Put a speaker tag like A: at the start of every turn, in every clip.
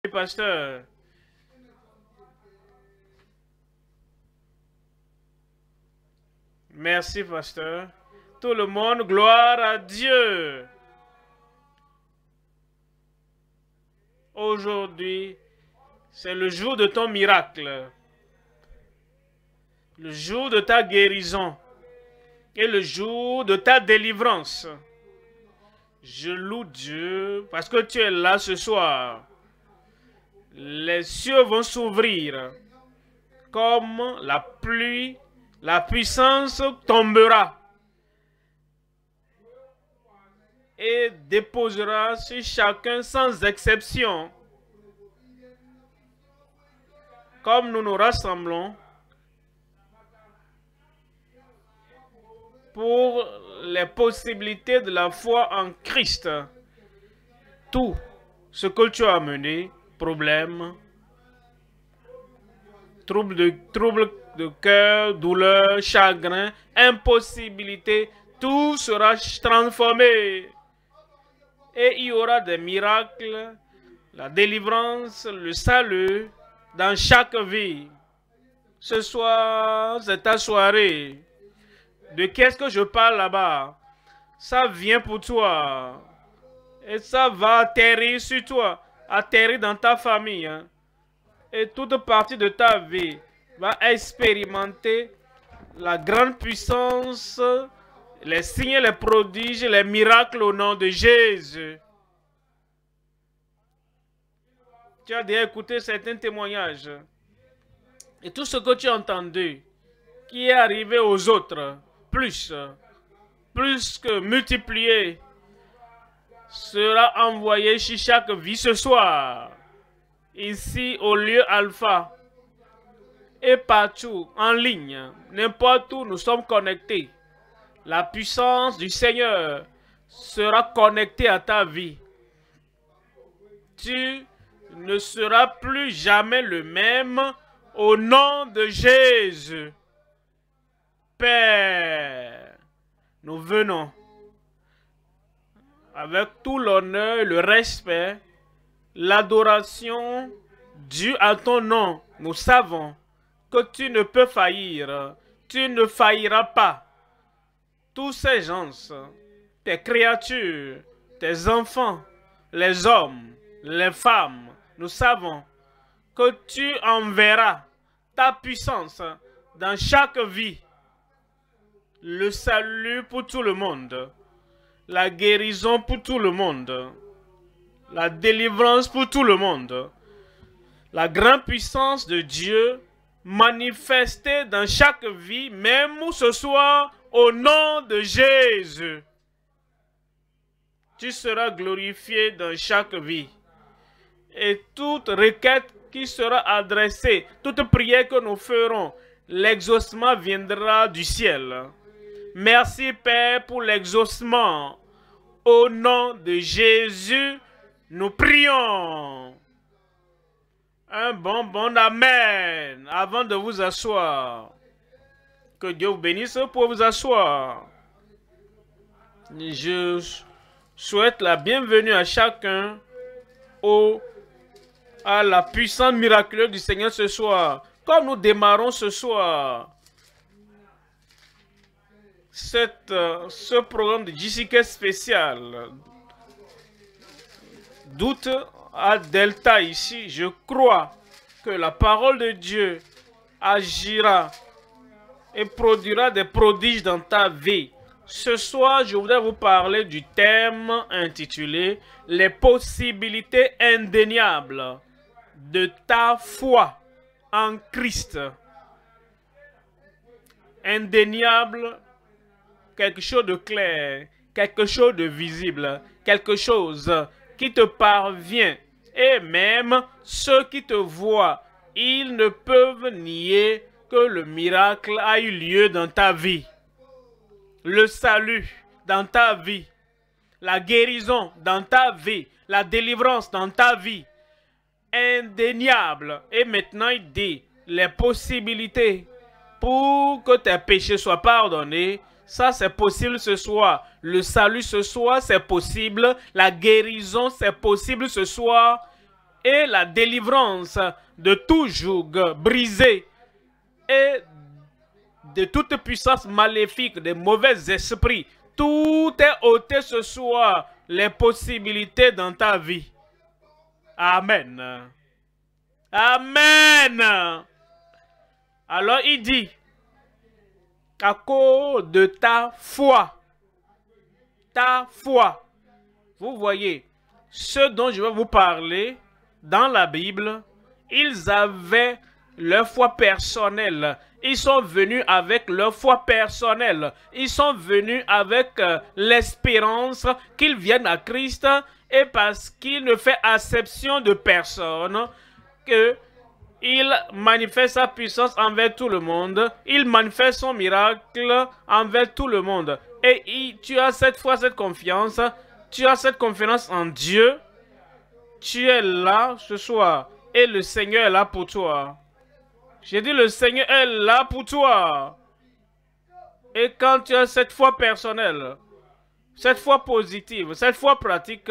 A: pasteur. Merci, pasteur. Tout le monde, gloire à Dieu. Aujourd'hui, c'est le jour de ton miracle. Le jour de ta guérison. Et le jour de ta délivrance. Je loue Dieu parce que tu es là ce soir. Les cieux vont s'ouvrir. Comme la pluie, la puissance tombera. Et déposera sur chacun sans exception. Comme nous nous rassemblons pour les possibilités de la foi en Christ. Tout ce que tu as amené, problème, trouble de cœur, douleur, chagrin, impossibilité, tout sera transformé. Et il y aura des miracles, la délivrance, le salut dans chaque vie. Ce soir, c'est ta soirée. De qu'est-ce que je parle là-bas? Ça vient pour toi. Et ça va atterrir sur toi, atterrir dans ta famille. Hein. Et toute partie de ta vie va expérimenter la grande puissance, les signes, les prodiges, les miracles au nom de Jésus. Tu as déjà écouté certains témoignages. Et tout ce que tu as entendu, qui est arrivé aux autres, plus que multiplié, sera envoyé chez chaque vie ce soir. Ici, au lieu alpha. Et partout, en ligne, n'importe où nous sommes connectés. La puissance du Seigneur sera connectée à ta vie. Tu ne seras plus jamais le même au nom de Jésus. Père, nous venons avec tout l'honneur, le respect, l'adoration due à ton nom. Nous savons que tu ne peux faillir. Tu ne failliras pas. Tous ces gens, tes créatures, tes enfants, les hommes, les femmes, nous savons que tu enverras ta puissance dans chaque vie. Le salut pour tout le monde. La guérison pour tout le monde. La délivrance pour tout le monde. La grande puissance de Dieu manifestée dans chaque vie, même ce soir, au nom de Jésus. Tu seras glorifié dans chaque vie. Et toute requête qui sera adressée, toute prière que nous ferons, l'exaucement viendra du ciel. Merci Père pour l'exaucement. Au nom de Jésus, nous prions. Un bon amen avant de vous asseoir. Que Dieu vous bénisse pour vous asseoir. Je souhaite la bienvenue à chacun à la puissance miraculeuse du Seigneur ce soir. Comme nous démarrons ce soir ce programme de JCK spécial, doute à Delta ici, je crois que la parole de Dieu agira et produira des prodiges dans ta vie. Ce soir, je voudrais vous parler du thème intitulé « Les possibilités indéniables de ta foi en Christ ». Indéniable, quelque chose de clair, quelque chose de visible, quelque chose qui te parvient. Et même ceux qui te voient, ils ne peuvent nier que le miracle a eu lieu dans ta vie. Le salut dans ta vie. La guérison dans ta vie. La délivrance dans ta vie. Indéniable. Et maintenant, il dit, les possibilités pour que tes péchés soient pardonnés. Ça, c'est possible ce soir. Le salut ce soir, c'est possible. La guérison, c'est possible ce soir. et la délivrance de tout joug brisé et de toute puissance maléfique, des mauvais esprits. Tout est ôté ce soir, les possibilités dans ta vie. Amen. Amen. Alors il dit, à cause de ta foi, vous voyez, ceux dont je vais vous parler dans la Bible, ils avaient leur foi personnelle. Ils sont venus avec leur foi personnelle. Ils sont venus avec l'espérance qu'ils viennent à Christ, et parce qu'il ne fait acception de personne, qu'il manifeste sa puissance envers tout le monde. Il manifeste son miracle envers tout le monde. Et tu as cette foi, cette confiance. Tu as cette confiance en Dieu. Tu es là ce soir. Et le Seigneur est là pour toi. J'ai dit, le Seigneur est là pour toi. Et quand tu as cette foi personnelle, cette foi positive, cette foi pratique,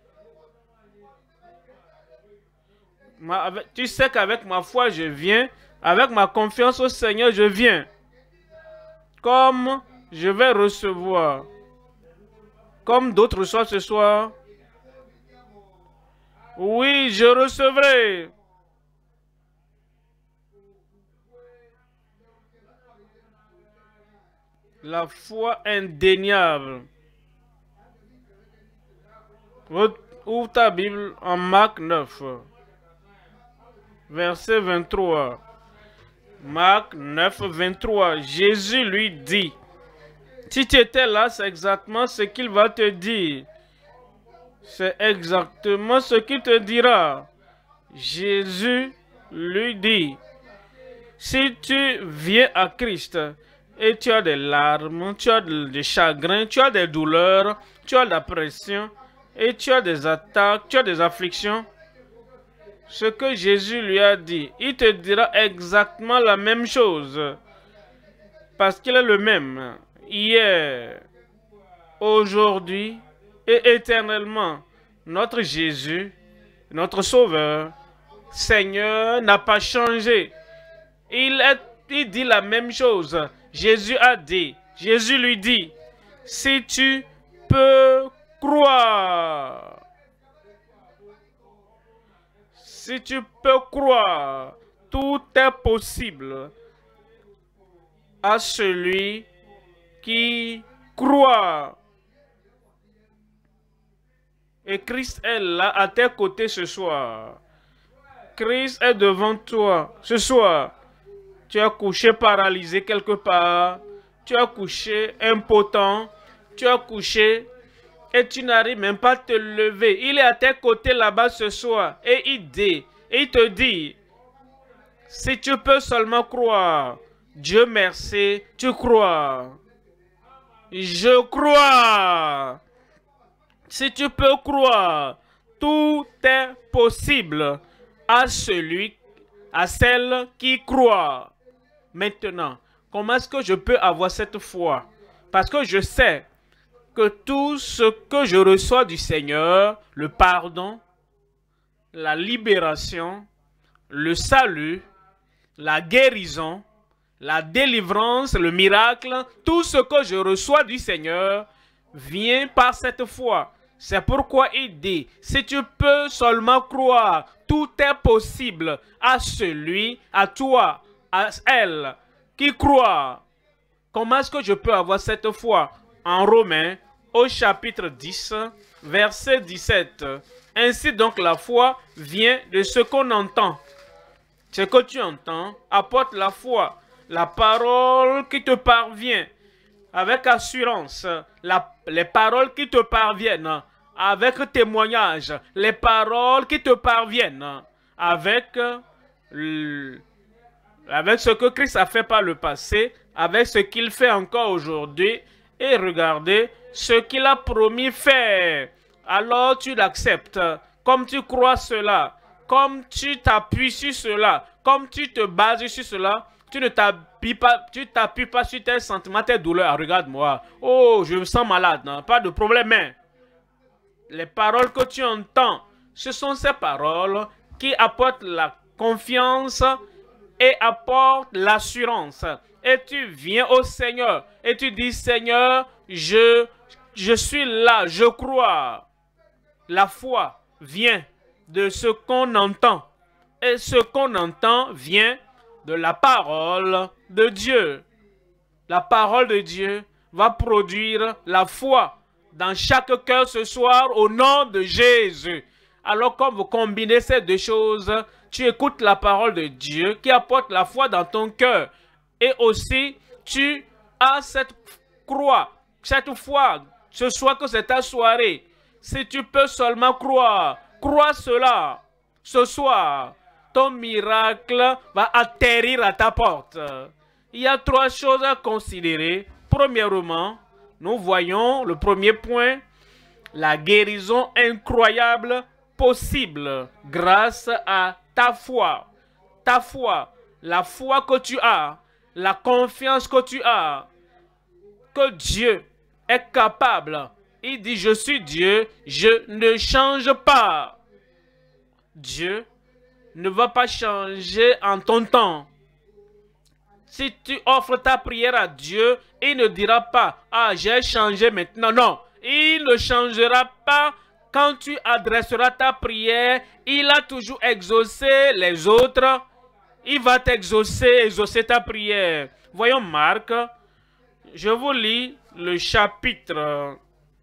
A: tu sais qu'avec ma foi, je viens. Avec ma confiance au Seigneur, je viens. Comme je vais recevoir. Comme d'autres reçoivent ce soir. Oui, je recevrai. La foi indéniable. Ouvre ta Bible en Marc 9. Verset 23. Marc 9, 23. Jésus lui dit. Si tu étais là, c'est exactement ce qu'il va te dire. C'est exactement ce qu'il te dira. Jésus lui dit. Si tu viens à Christ et tu as des larmes, tu as des chagrins, tu as des douleurs, tu as de la pression et tu as des attaques, tu as des afflictions, ce que Jésus lui a dit, il te dira exactement la même chose. Parce qu'il est le même, hier, aujourd'hui et éternellement. Notre Jésus, notre Sauveur, Seigneur, n'a pas changé. Il dit la même chose. Jésus a dit, Jésus lui dit, si tu peux croire, si tu peux croire, tout est possible à celui qui croit. Et Christ est là à tes côtés ce soir. Christ est devant toi ce soir. Tu as couché paralysé quelque part. Tu as couché impotent. Tu as couché et tu n'arrives même pas à te lever. Il est à tes côtés là-bas ce soir. Et il te dit, si tu peux seulement croire, Dieu merci, tu crois. Je crois. Si tu peux croire, tout est possible à celle qui croit. Maintenant, comment est-ce que je peux avoir cette foi? Parce que je sais que tout ce que je reçois du Seigneur, le pardon, la libération, le salut, la guérison, la délivrance, le miracle, tout ce que je reçois du Seigneur vient par cette foi. C'est pourquoi il dit, si tu peux seulement croire, tout est possible à celui, à toi, à elle qui croit. Comment est-ce que je peux avoir cette foi? En Romains, au chapitre 10, verset 17. Ainsi donc la foi vient de ce qu'on entend. Ce que tu entends apporte la foi, la parole qui te parvient avec assurance, les paroles qui te parviennent avec témoignage, les paroles qui te parviennent avec ce que Christ a fait par le passé, avec ce qu'il fait encore aujourd'hui, et regardez ce qu'il a promis faire. Alors tu l'acceptes, comme tu crois cela, comme tu t'appuies sur cela, comme tu te bases sur cela. Tu ne t'appuies pas sur tes sentiments, tes douleurs. Regarde-moi. Oh, je me sens malade. Non? Pas de problème. Les paroles que tu entends, ce sont ces paroles qui apporte la confiance et apporte l'assurance. Et tu viens au Seigneur et tu dis, Seigneur, je suis là, je crois. La foi vient de ce qu'on entend. Et ce qu'on entend vient de la parole de Dieu. La parole de Dieu va produire la foi dans chaque cœur ce soir au nom de Jésus. Alors quand vous combinez ces deux choses, tu écoutes la parole de Dieu qui apporte la foi dans ton cœur. Et aussi, tu as cette croix, cette foi. Ce soir que c'est ta soirée. Si tu peux seulement croire, crois cela. Ce soir, ton miracle va atterrir à ta porte. Il y a trois choses à considérer. Premièrement, nous voyons le premier point, la guérison incroyable possible grâce à ta foi. Ta foi, la foi que tu as, la confiance que tu as, que Dieu est capable. Il dit, je suis Dieu, je ne change pas. Dieu ne va pas changer en ton temps. Si tu offres ta prière à Dieu, il ne dira pas, ah, j'ai changé maintenant. Non, il ne changera pas quand tu adresseras ta prière. Il a toujours exaucé les autres. Il va exaucer ta prière. Voyons Marc. Je vous lis le chapitre.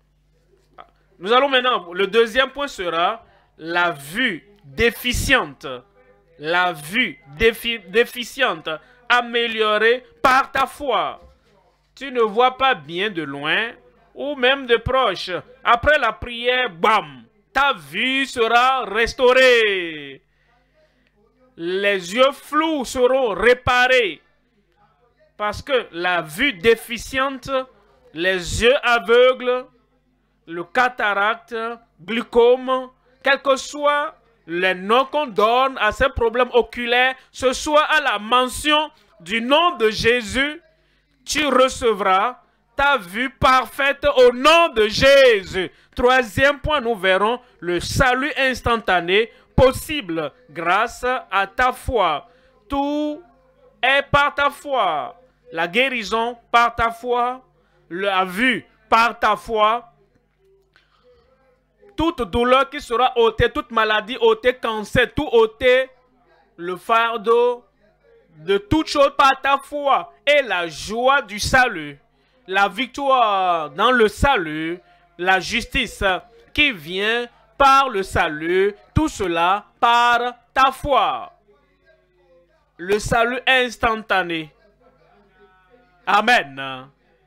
A: Nous allons maintenant, le deuxième point sera la vue déficiente. La vue déficiente améliorée par ta foi. Tu ne vois pas bien de loin ou même de proche. Après la prière, bam, ta vue sera restaurée. Les yeux flous seront réparés. Parce que la vue déficiente, les yeux aveugles, le cataracte, glaucome, quel que soit les noms qu'on donne à ces problèmes oculaires, ce soit à la mention du nom de Jésus, tu recevras ta vue parfaite au nom de Jésus. Troisième point, nous verrons le salut instantané possible grâce à ta foi. Tout est par ta foi. La guérison par ta foi, la vue par ta foi, toute douleur qui sera ôtée, toute maladie ôtée, cancer, tout ôté, le fardeau de toute chose par ta foi et la joie du salut, la victoire dans le salut, la justice qui vient par le salut, tout cela par ta foi. Le salut instantané. Amen.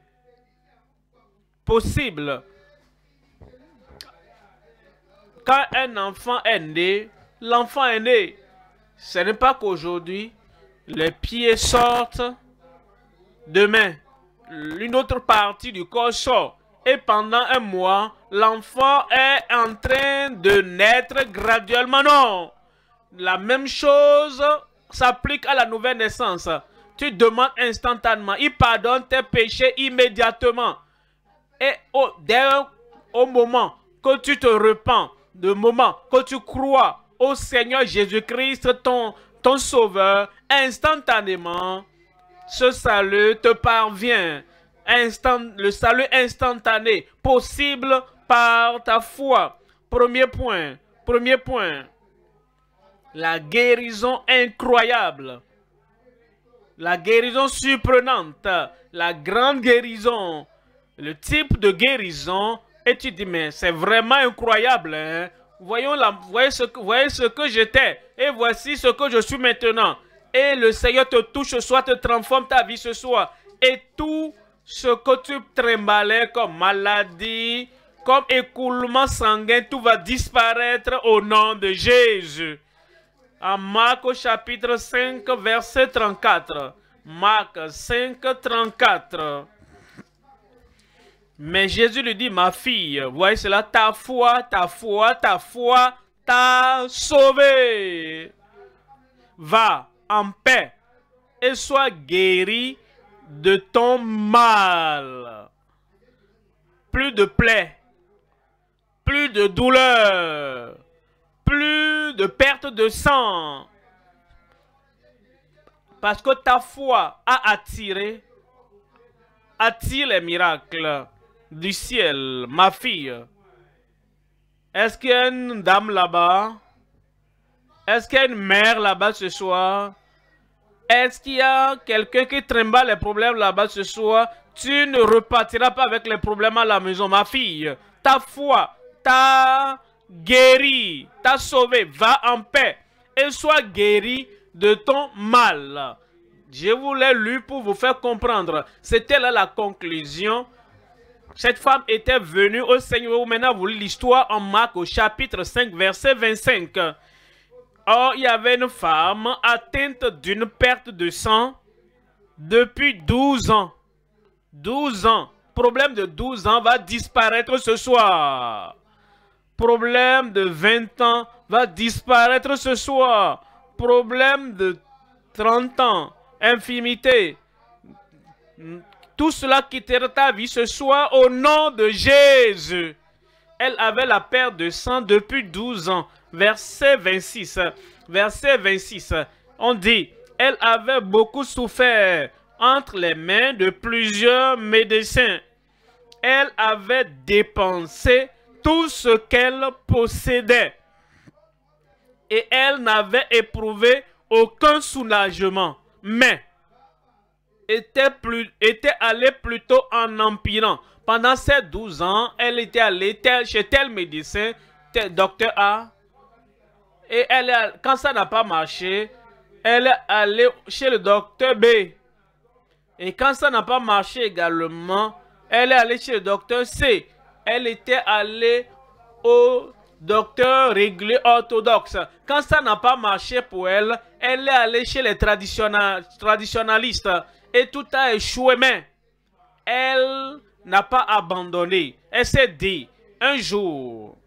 A: Possible. Quand un enfant est né, l'enfant est né. Ce n'est pas qu'aujourd'hui, les pieds sortent, demain, une autre partie du corps sort. Et pendant un mois, l'enfant est en train de naître graduellement. Non. La même chose s'applique à la nouvelle naissance. Tu demandes instantanément. Il pardonne tes péchés immédiatement. Et au moment que tu te repens, le moment que tu crois au Seigneur Jésus-Christ, ton Sauveur, instantanément, ce salut te parvient. Le salut instantané, possible par ta foi. Premier point. La guérison incroyable. La guérison surprenante. La grande guérison. Le type de guérison. Et tu dis, mais c'est vraiment incroyable. Hein? Voyez ce que j'étais. Et voici ce que je suis maintenant. Et le Seigneur te touche ce soir, te transforme ta vie ce soir. Et tout ce que tu tremblais comme maladie, comme écoulement sanguin, tout va disparaître au nom de Jésus. En Marc au chapitre 5, verset 34. Marc 5, 34. Mais Jésus lui dit, ma fille, voyez cela, ta foi t'a sauvée. Va en paix et sois guéri de ton mal. Plus de plaies, plus de douleur, plus de perte de sang. Parce que ta foi a attire les miracles du ciel. Ma fille, est-ce qu'il y a une dame là-bas? Est-ce qu'il y a une mère là-bas ce soir? Est-ce qu'il y a quelqu'un qui trimballe les problèmes là-bas ce soir? Tu ne repartiras pas avec les problèmes à la maison, ma fille. Ta foi t'a guéri, t'a sauvé. Va en paix et sois guéri de ton mal. Je vous l'ai lu pour vous faire comprendre. C'était là la conclusion. Cette femme était venue au Seigneur. Maintenant, vous lisez l'histoire en Marc au chapitre 5, verset 25. Or, il y avait une femme atteinte d'une perte de sang depuis 12 ans. 12 ans. Problème de 12 ans va disparaître ce soir. Problème de 20 ans va disparaître ce soir. Problème de 30 ans, infirmité. Tout cela quittera ta vie ce soir au nom de Jésus. Elle avait la perte de sang depuis 12 ans. Verset 26. Verset 26. On dit, elle avait beaucoup souffert entre les mains de plusieurs médecins. Elle avait dépensé tout ce qu'elle possédait. Et elle n'avait éprouvé aucun soulagement. Mais était allée plutôt en empirant. Pendant ces 12 ans, elle était allée chez tel médecin, tel docteur A. Et quand ça n'a pas marché, elle est allée chez le docteur B. Et quand ça n'a pas marché également, elle est allée chez le docteur C. Elle était allée au docteur régulier orthodoxe. Quand ça n'a pas marché pour elle, elle est allée chez les traditionalistes. Et tout a échoué, mais elle n'a pas abandonné. Elle s'est dit, un jour,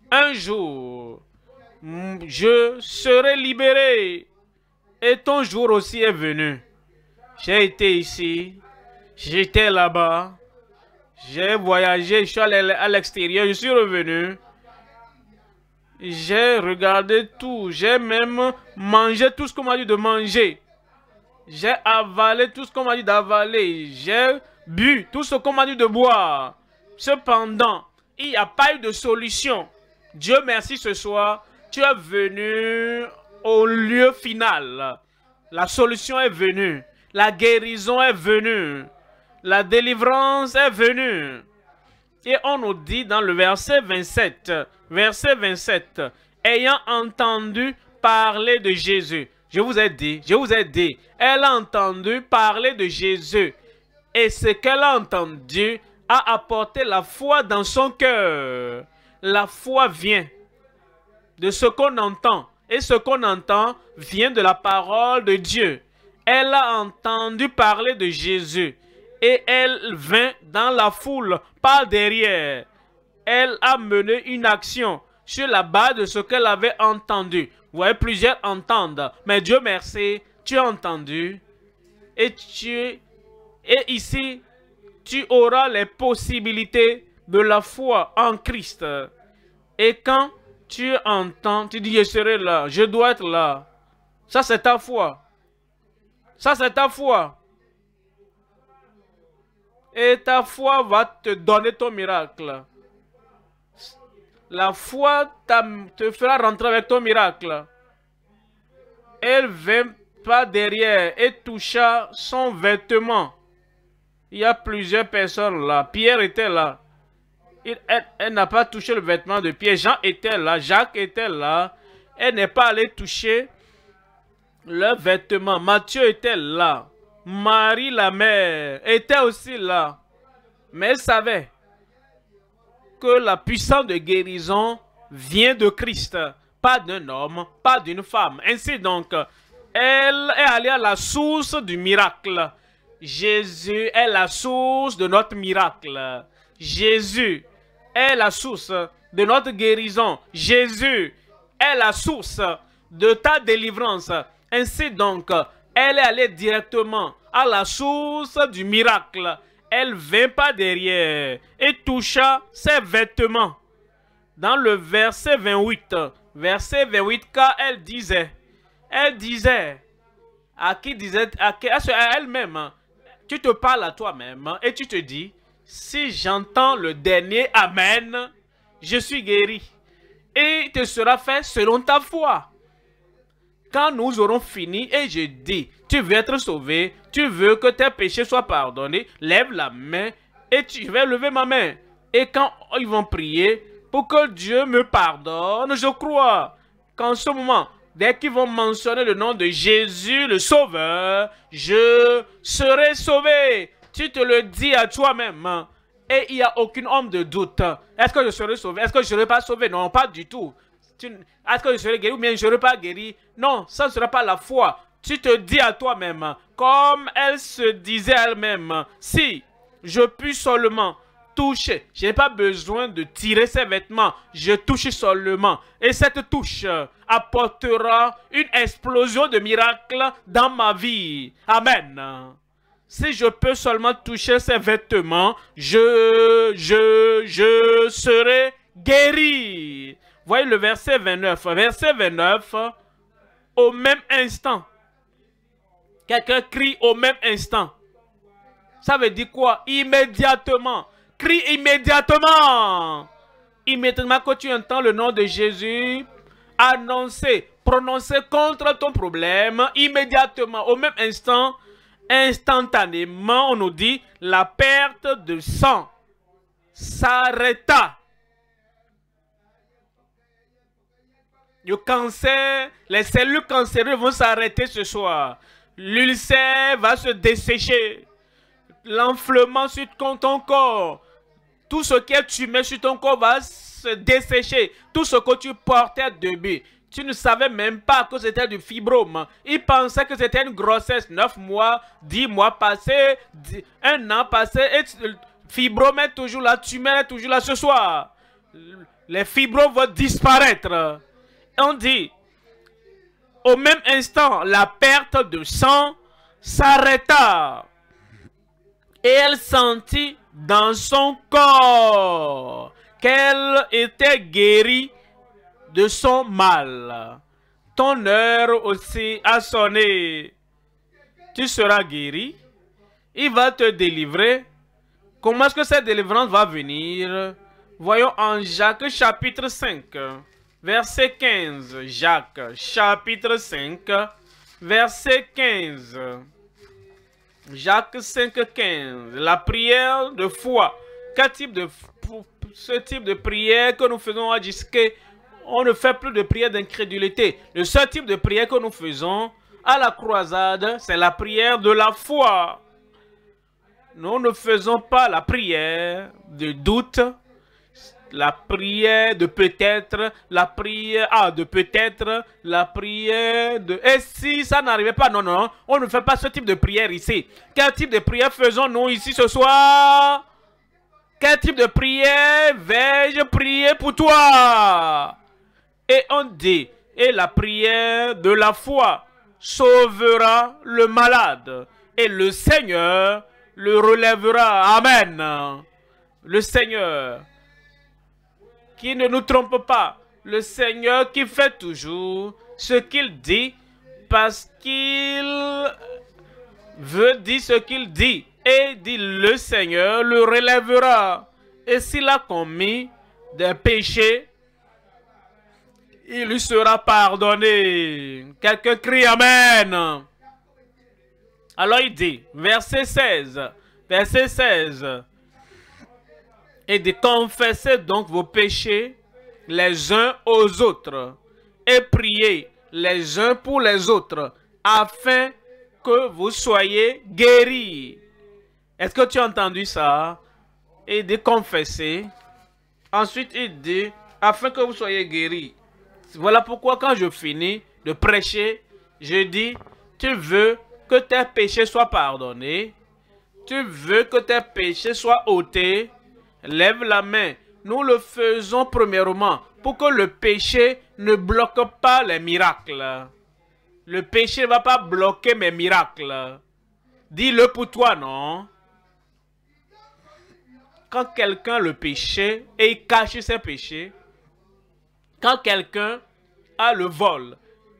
A: je serai libérée. Et ton jour aussi est venu. J'ai été ici, j'étais là-bas, j'ai voyagé, je suis allé à l'extérieur, je suis revenu. J'ai regardé tout, j'ai même mangé tout ce qu'on m'a dit de manger. J'ai avalé tout ce qu'on m'a dit d'avaler. J'ai bu tout ce qu'on m'a dit de boire. Cependant, il n'y a pas eu de solution. Dieu merci ce soir, tu es venu au lieu final. La solution est venue. La guérison est venue. La délivrance est venue. Et on nous dit dans le verset 27, ayant entendu parler de Jésus. Je vous ai dit, elle a entendu parler de Jésus. Et ce qu'elle a entendu a apporté la foi dans son cœur. La foi vient de ce qu'on entend. Et ce qu'on entend vient de la parole de Dieu. Elle a entendu parler de Jésus. Et elle vint dans la foule par derrière. Elle a mené une action sur la base de ce qu'elle avait entendu. Vous voyez, plusieurs entendent. Mais Dieu merci, tu as entendu. Et ici, tu auras les possibilités de la foi en Christ. Et quand tu entends, tu dis, je serai là, je dois être là. Ça, c'est ta foi. Ça, c'est ta foi. Et ta foi va te donner ton miracle. La foi te fera rentrer avec ton miracle. Elle vint pas derrière et toucha son vêtement. Il y a plusieurs personnes là. Pierre était là. Elle n'a pas touché le vêtement de Pierre. Jean était là. Jacques était là. Elle n'est pas allée toucher le vêtement. Matthieu était là. Marie, la mère, était aussi là. Mais elle savait que la puissance de guérison vient de Christ. Pas d'un homme, pas d'une femme. Ainsi donc, elle est allée à la source du miracle. Jésus est la source de notre miracle. Jésus est la source de notre guérison. Jésus est la source de ta délivrance. Ainsi donc, elle est allée directement à la source du miracle. Elle vint pas derrière et toucha ses vêtements. Dans le verset 28, verset 28, car elle disait, à elle-même, hein, tu te parles à toi-même hein, et tu te dis, si j'entends le dernier Amen, je suis guéri. Et te sera fait selon ta foi. Quand nous aurons fini et je dis, tu veux être sauvé, tu veux que tes péchés soient pardonnés, lève la main et je vais lever ma main. Et quand ils vont prier pour que Dieu me pardonne, je crois qu'en ce moment, dès qu'ils vont mentionner le nom de Jésus, le Sauveur, je serai sauvé. Tu te le dis à toi-même. Et il n'y a aucune ombre de doute. Est-ce que je serai sauvé? Est-ce que je ne serai pas sauvé? Non, pas du tout. Est-ce que je serai guéri ou bien je ne serai pas guéri? Non, ça ne sera pas la foi. Tu te dis à toi-même, comme elle se disait elle-même, si je puis seulement toucher, je n'ai pas besoin de tirer ses vêtements, je touche seulement. Et cette touche apportera une explosion de miracles dans ma vie. Amen. Si je peux seulement toucher ses vêtements, je serai guéri. Voyez le verset 29. Verset 29, au même instant. Quelqu'un crie au même instant. Ça veut dire quoi? Immédiatement. Crie immédiatement. Immédiatement que tu entends le nom de Jésus, annoncer, prononcer contre ton problème, immédiatement, au même instant, instantanément, on nous dit, la perte de sang s'arrêta. Le cancer, les cellules cancéreuses vont s'arrêter ce soir. L'ulcère va se dessécher. L'enflement sur ton corps. Tout ce que tu mets sur ton corps va se dessécher. Tout ce que tu portais debout. Tu ne savais même pas que c'était du fibrome. Il pensait que c'était une grossesse. 9 mois, 10 mois passés, 1 an passé. Et le fibrome est toujours là. Tumeur est toujours là ce soir. Les fibromes vont disparaître. On dit, au même instant, la perte de sang s'arrêta. Et elle sentit dans son corps qu'elle était guérie de son mal. Ton heure aussi a sonné. Tu seras guéri. Il va te délivrer. Comment est-ce que cette délivrance va venir? Voyons en Jacques chapitre 5. Verset 15, Jacques, chapitre 5, verset 15. Jacques 5, 15. La prière de foi. Ce type de prière que nous faisons à Disque, on ne fait plus de prière d'incrédulité. Le seul type de prière que nous faisons à la croisade, c'est la prière de la foi. Nous ne faisons pas la prière de doute, la prière de peut-être, la prière de peut-être, la prière de... Et si ça n'arrivait pas, non, non, on ne fait pas ce type de prière ici. Quel type de prière faisons-nous ici ce soir? Quel type de prière vais-je prier pour toi? Et on dit, et la prière de la foi sauvera le malade, et le Seigneur le relèvera. Amen. Le Seigneur qui ne nous trompe pas, le Seigneur qui fait toujours ce qu'il dit parce qu'il veut dire ce qu'il dit. Et dit le Seigneur le relèvera. Et s'il a commis des péchés, il lui sera pardonné. Quelqu'un crie Amen. Alors il dit, verset 16, et de confesser donc vos péchés les uns aux autres et priez les uns pour les autres afin que vous soyez guéris. Est-ce que tu as entendu ça? Et de confesser. Ensuite il dit afin que vous soyez guéris. Voilà pourquoi quand je finis de prêcher, je dis, tu veux que tes péchés soient pardonnés, tu veux que tes péchés soient ôtés, lève la main. Nous le faisons premièrement pour que le péché ne bloque pas les miracles. Le péché ne va pas bloquer mes miracles. Dis-le pour toi, non? Quand quelqu'un le péché et il cache ses péchés, quand quelqu'un à le vol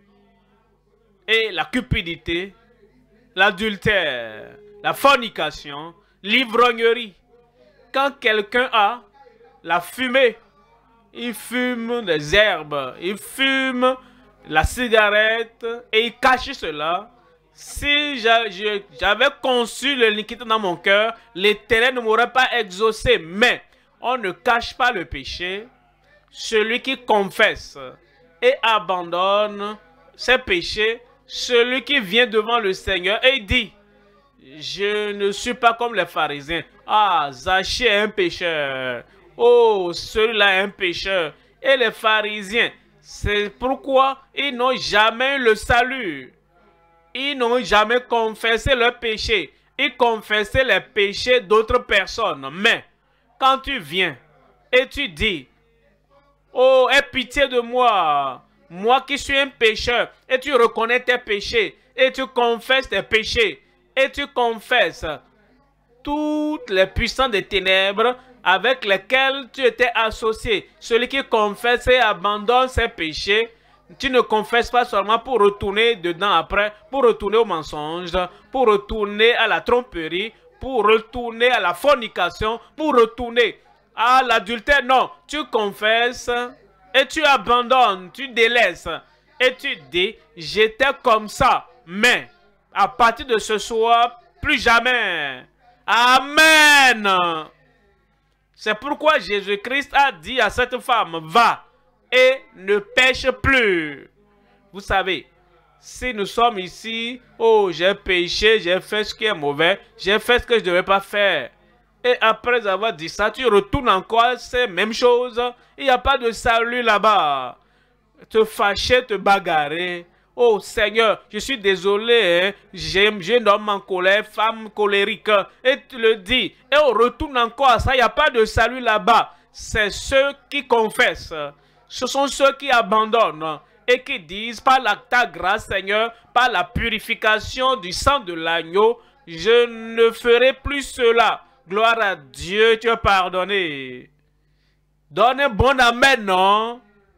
A: et la cupidité, l'adultère, la fornication, l'ivrognerie. Quand quelqu'un a la fumée, il fume des herbes, il fume la cigarette et il cache cela. Si j'avais conçu l'iniquité dans mon cœur, l'Éternel ne m'aurait pas exaucé. Mais on ne cache pas le péché. Celui qui confesse et abandonne ses péchés, celui qui vient devant le Seigneur et dit, je ne suis pas comme les pharisiens. Ah, Zachée est un pécheur. Oh, celui-là est un pécheur. Et les pharisiens, c'est pourquoi ils n'ont jamais le salut. Ils n'ont jamais confessé leurs péchés. Ils confessaient les péchés d'autres personnes. Mais quand tu viens et tu dis, oh, aie pitié de moi, moi qui suis un pécheur, et tu reconnais tes péchés, et tu confesses tes péchés, et tu confesses toutes les puissances des ténèbres avec lesquelles tu étais associé. Celui qui confesse et abandonne ses péchés, tu ne confesses pas seulement pour retourner dedans après, pour retourner au mensonge, pour retourner à la tromperie, pour retourner à la fornication, pour retourner à l'adultère. Non, tu confesses et tu abandonnes, tu délaisses et tu dis, j'étais comme ça, mais à partir de ce soir, plus jamais. Amen. C'est pourquoi Jésus-Christ a dit à cette femme, va et ne pêche plus. Vous savez, si nous sommes ici, oh, j'ai péché, j'ai fait ce qui est mauvais, j'ai fait ce que je ne devais pas faire. Et après avoir dit ça, tu retournes encore ces mêmes choses. Il n'y a pas de salut là-bas. Te fâcher, te bagarrer. Oh Seigneur, je suis désolé, hein? J'ai un homme en colère, femme colérique. Et tu le dis. Et on retourne encore à ça. Il n'y a pas de salut là-bas. C'est ceux qui confessent. Ce sont ceux qui abandonnent et qui disent, par ta grâce, Seigneur, par la purification du sang de l'agneau, je ne ferai plus cela. Gloire à Dieu, tu es pardonné. Donne un bon amen, non?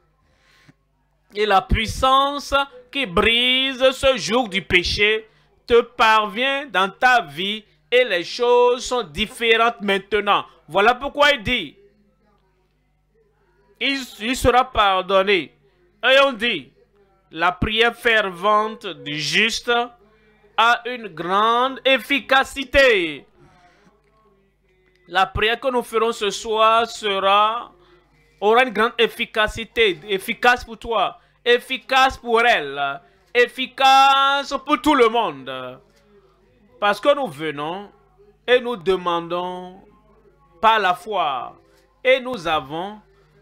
A: Et la puissance qui brise ce joug du péché te parvient dans ta vie et les choses sont différentes maintenant. Voilà pourquoi il dit, il sera pardonné. Et on dit, la prière fervente du juste a une grande efficacité. La prière que nous ferons ce soir aura une grande efficacité, efficace pour toi, efficace pour elle, efficace pour tout le monde. Parce que nous venons et nous demandons par la foi et nous avons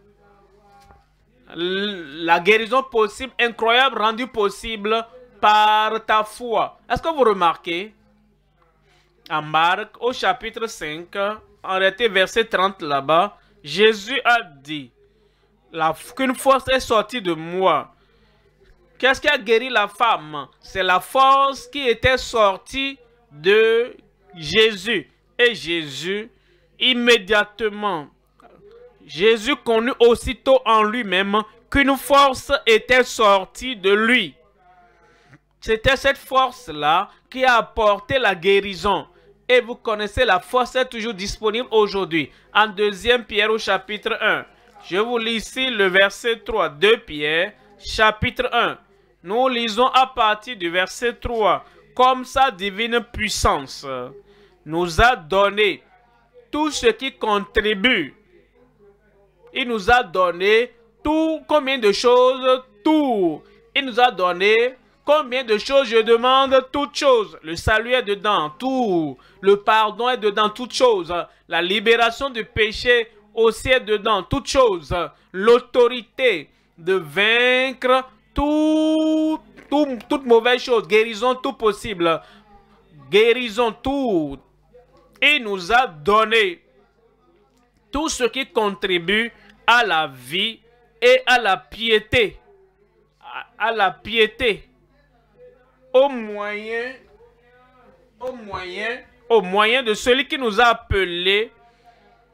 A: la guérison possible, incroyable, rendue possible par ta foi. Est-ce que vous remarquez? En Marc, au chapitre 5, arrêtez verset 30 là-bas, Jésus a dit qu'une force est sortie de moi. Qu'est-ce qui a guéri la femme? C'est la force qui était sortie de Jésus. Et Jésus, immédiatement, Jésus connut aussitôt en lui-même qu'une force était sortie de lui. C'était cette force-là qui a apporté la guérison. Et vous connaissez, la force est toujours disponible aujourd'hui. En 2 Pierre au chapitre 1. Je vous lis ici le verset 3. 2 Pierre, chapitre 1. Nous lisons à partir du verset 3. Comme sa divine puissance nous a donné tout ce qui contribue. Il nous a donné tout, combien de choses? Tout. Il nous a donné combien de choses? Je demande toutes choses. Le salut est dedans, tout. Le pardon est dedans, toutes choses. La libération du péché aussi est dedans, toutes choses. L'autorité de vaincre toute mauvaise chose. Guérison tout possible. Guérison tout. Il nous a donné tout ce qui contribue à la vie et à la piété. À la piété. Au moyen de celui qui nous a appelés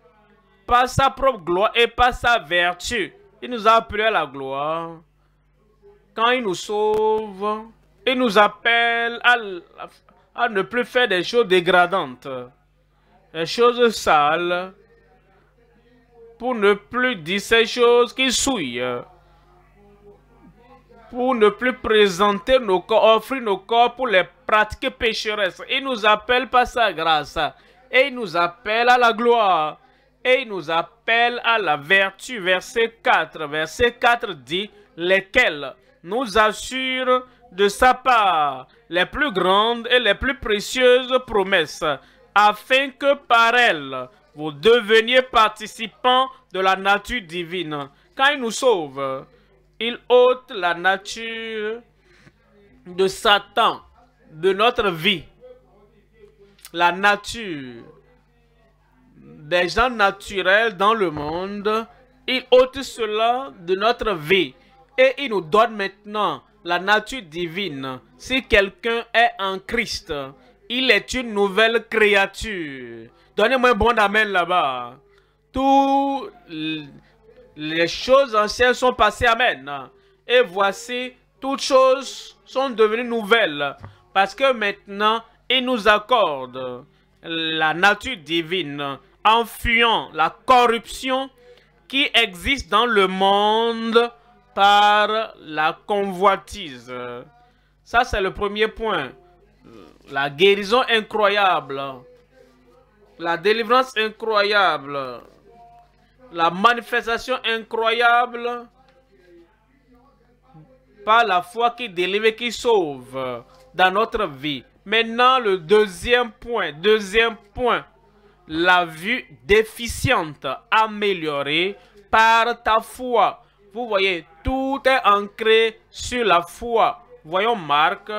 A: par sa propre gloire et par sa vertu. Il nous a appelés à la gloire quand il nous sauve, il nous appelle à ne plus faire des choses dégradantes, des choses sales, pour ne plus dire ces choses qui souillent, pour ne plus présenter nos corps, offrir nos corps pour les pratiques pécheresses. Il nous appelle par sa grâce, et il nous appelle à la gloire, et il nous appelle à la vertu. Verset 4. Verset 4 dit, lesquels nous assurent de sa part les plus grandes et les plus précieuses promesses, afin que par elles, vous deveniez participants de la nature divine. Quand il nous sauve, il ôte la nature de Satan de notre vie. La nature des gens naturels dans le monde, il ôte cela de notre vie. Et il nous donne maintenant la nature divine. Si quelqu'un est en Christ, il est une nouvelle créature. Donnez-moi un bon amen là-bas. Toutes les choses anciennes sont passées, amen. Et voici, toutes choses sont devenues nouvelles. Parce que maintenant, il nous accorde la nature divine en fuyant la corruption qui existe dans le monde par la convoitise. Ça, c'est le premier point. La guérison incroyable. La délivrance incroyable. La manifestation incroyable par la foi qui délivre et qui sauve dans notre vie. Maintenant, le deuxième point. La vue déficiente améliorée par ta foi. Vous voyez, tout est ancré sur la foi. Voyons Marc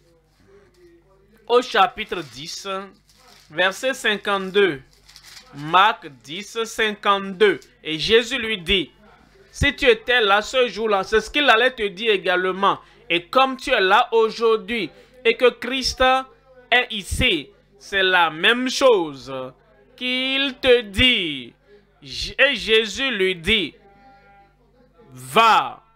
A: au chapitre 10, verset 52. Marc 10, 52. Et Jésus lui dit, si tu étais là ce jour-là, c'est ce qu'il allait te dire également. Et comme tu es là aujourd'hui et que Christ est ici, c'est la même chose qu'il te dit. Et Jésus lui dit, va,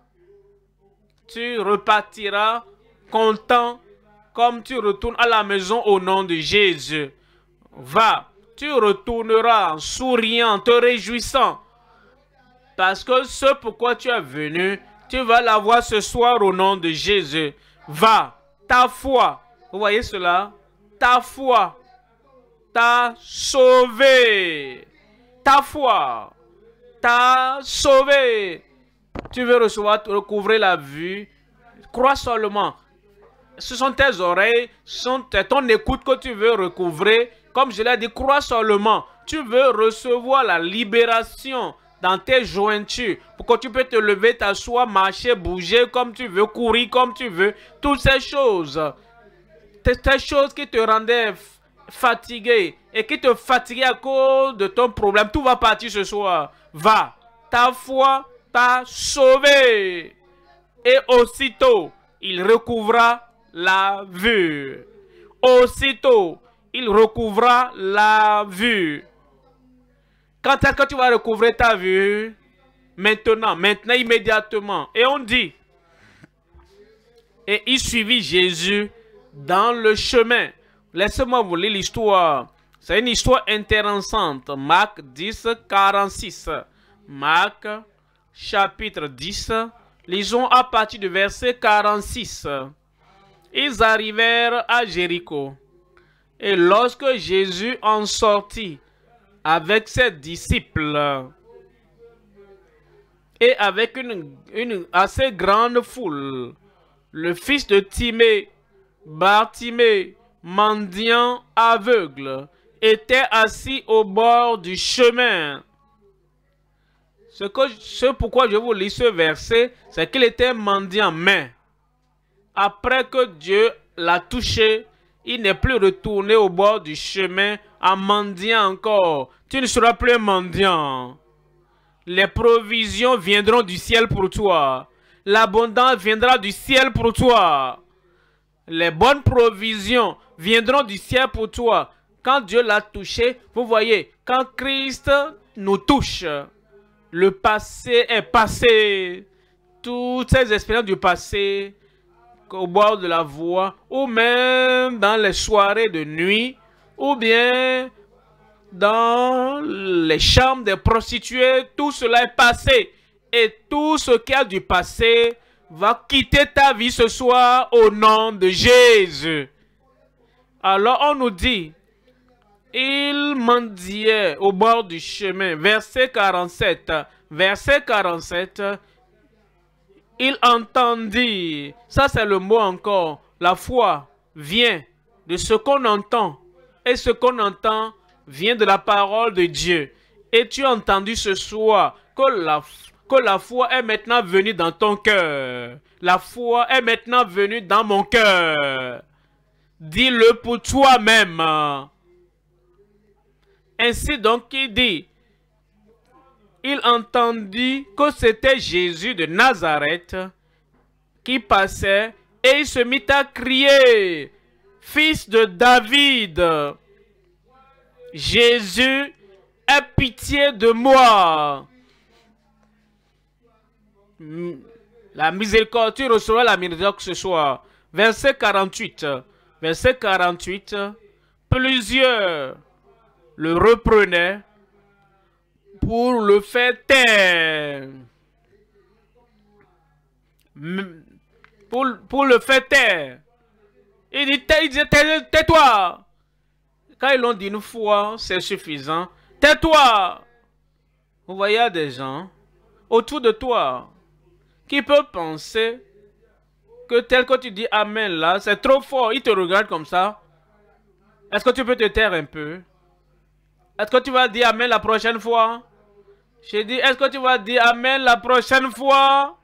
A: tu repartiras content comme tu retournes à la maison au nom de Jésus. Va, tu retourneras en souriant, te réjouissant. Parce que ce pourquoi tu es venu, tu vas l'avoir ce soir au nom de Jésus. Va, ta foi, vous voyez cela? Ta foi t'a sauvé. Ta foi t'a sauvé. Tu veux recouvrer la vue? Crois seulement. Ce sont tes oreilles, c'est ton écoute que tu veux recouvrer. Comme je l'ai dit, crois seulement. Tu veux recevoir la libération dans tes jointures pour que tu peux te lever, t'asseoir, marcher, bouger comme tu veux, courir comme tu veux. Toutes ces choses. Ces choses qui te rendaient fatigué et qui te fatiguait à cause de ton problème, tout va partir ce soir. Va, ta foi t'a sauvé. Et aussitôt, il recouvra la vue. Aussitôt, il recouvra la vue. Quand est-ce que tu vas recouvrer ta vue? Maintenant, immédiatement. Et on dit, et il suivit Jésus dans le chemin. Laissez-moi vous lire l'histoire. C'est une histoire intéressante. Marc 10, 46. Marc, chapitre 10. Lisons à partir du verset 46. Ils arrivèrent à Jéricho. Et lorsque Jésus en sortit avec ses disciples et avec une assez grande foule, le fils de Timée, Bartimée, mendiant aveugle, était assis au bord du chemin. Ce pourquoi je vous lis ce verset, c'est qu'il était mendiant, mais après que Dieu l'a touché, il n'est plus retourné au bord du chemin en mendiant encore. Tu ne seras plus un mendiant. Les provisions viendront du ciel pour toi. L'abondance viendra du ciel pour toi. Les bonnes provisions viendront du ciel pour toi. Quand Dieu l'a touché, vous voyez, quand Christ nous touche, le passé est passé. toutes ces expériences du passé, au bord de la voie, ou même dans les soirées de nuit, ou bien dans les chambres des prostituées, tout cela est passé. Et tout ce qui a du passé va quitter ta vie ce soir au nom de Jésus. Alors on nous dit, il mendiait au bord du chemin, verset 47, il entendit, ça c'est le mot encore, la foi vient de ce qu'on entend, et ce qu'on entend vient de la parole de Dieu. Et tu as entendu ce soir que la foi est maintenant venue dans ton cœur. La foi est maintenant venue dans mon cœur. Dis-le pour toi-même. Ainsi donc il dit, il entendit que c'était Jésus de Nazareth qui passait et il se mit à crier, Fils de David, Jésus, aie pitié de moi. La miséricorde, tu recevras la miséricorde ce soir. Verset 48. Verset 48. Plusieurs le reprenaient pour le faire taire. Pour le faire taire. Il dit, tais-toi. Quand ils l'ont dit une fois, c'est suffisant. Tais-toi. Vous voyez, il y a des gens autour de toi qui peuvent penser que tel que tu dis Amen là, c'est trop fort. Ils te regardent comme ça. Est-ce que tu peux te taire un peu? Est-ce que tu vas dire Amen la prochaine fois? J'ai dit, est-ce que tu vas dire Amen la prochaine fois?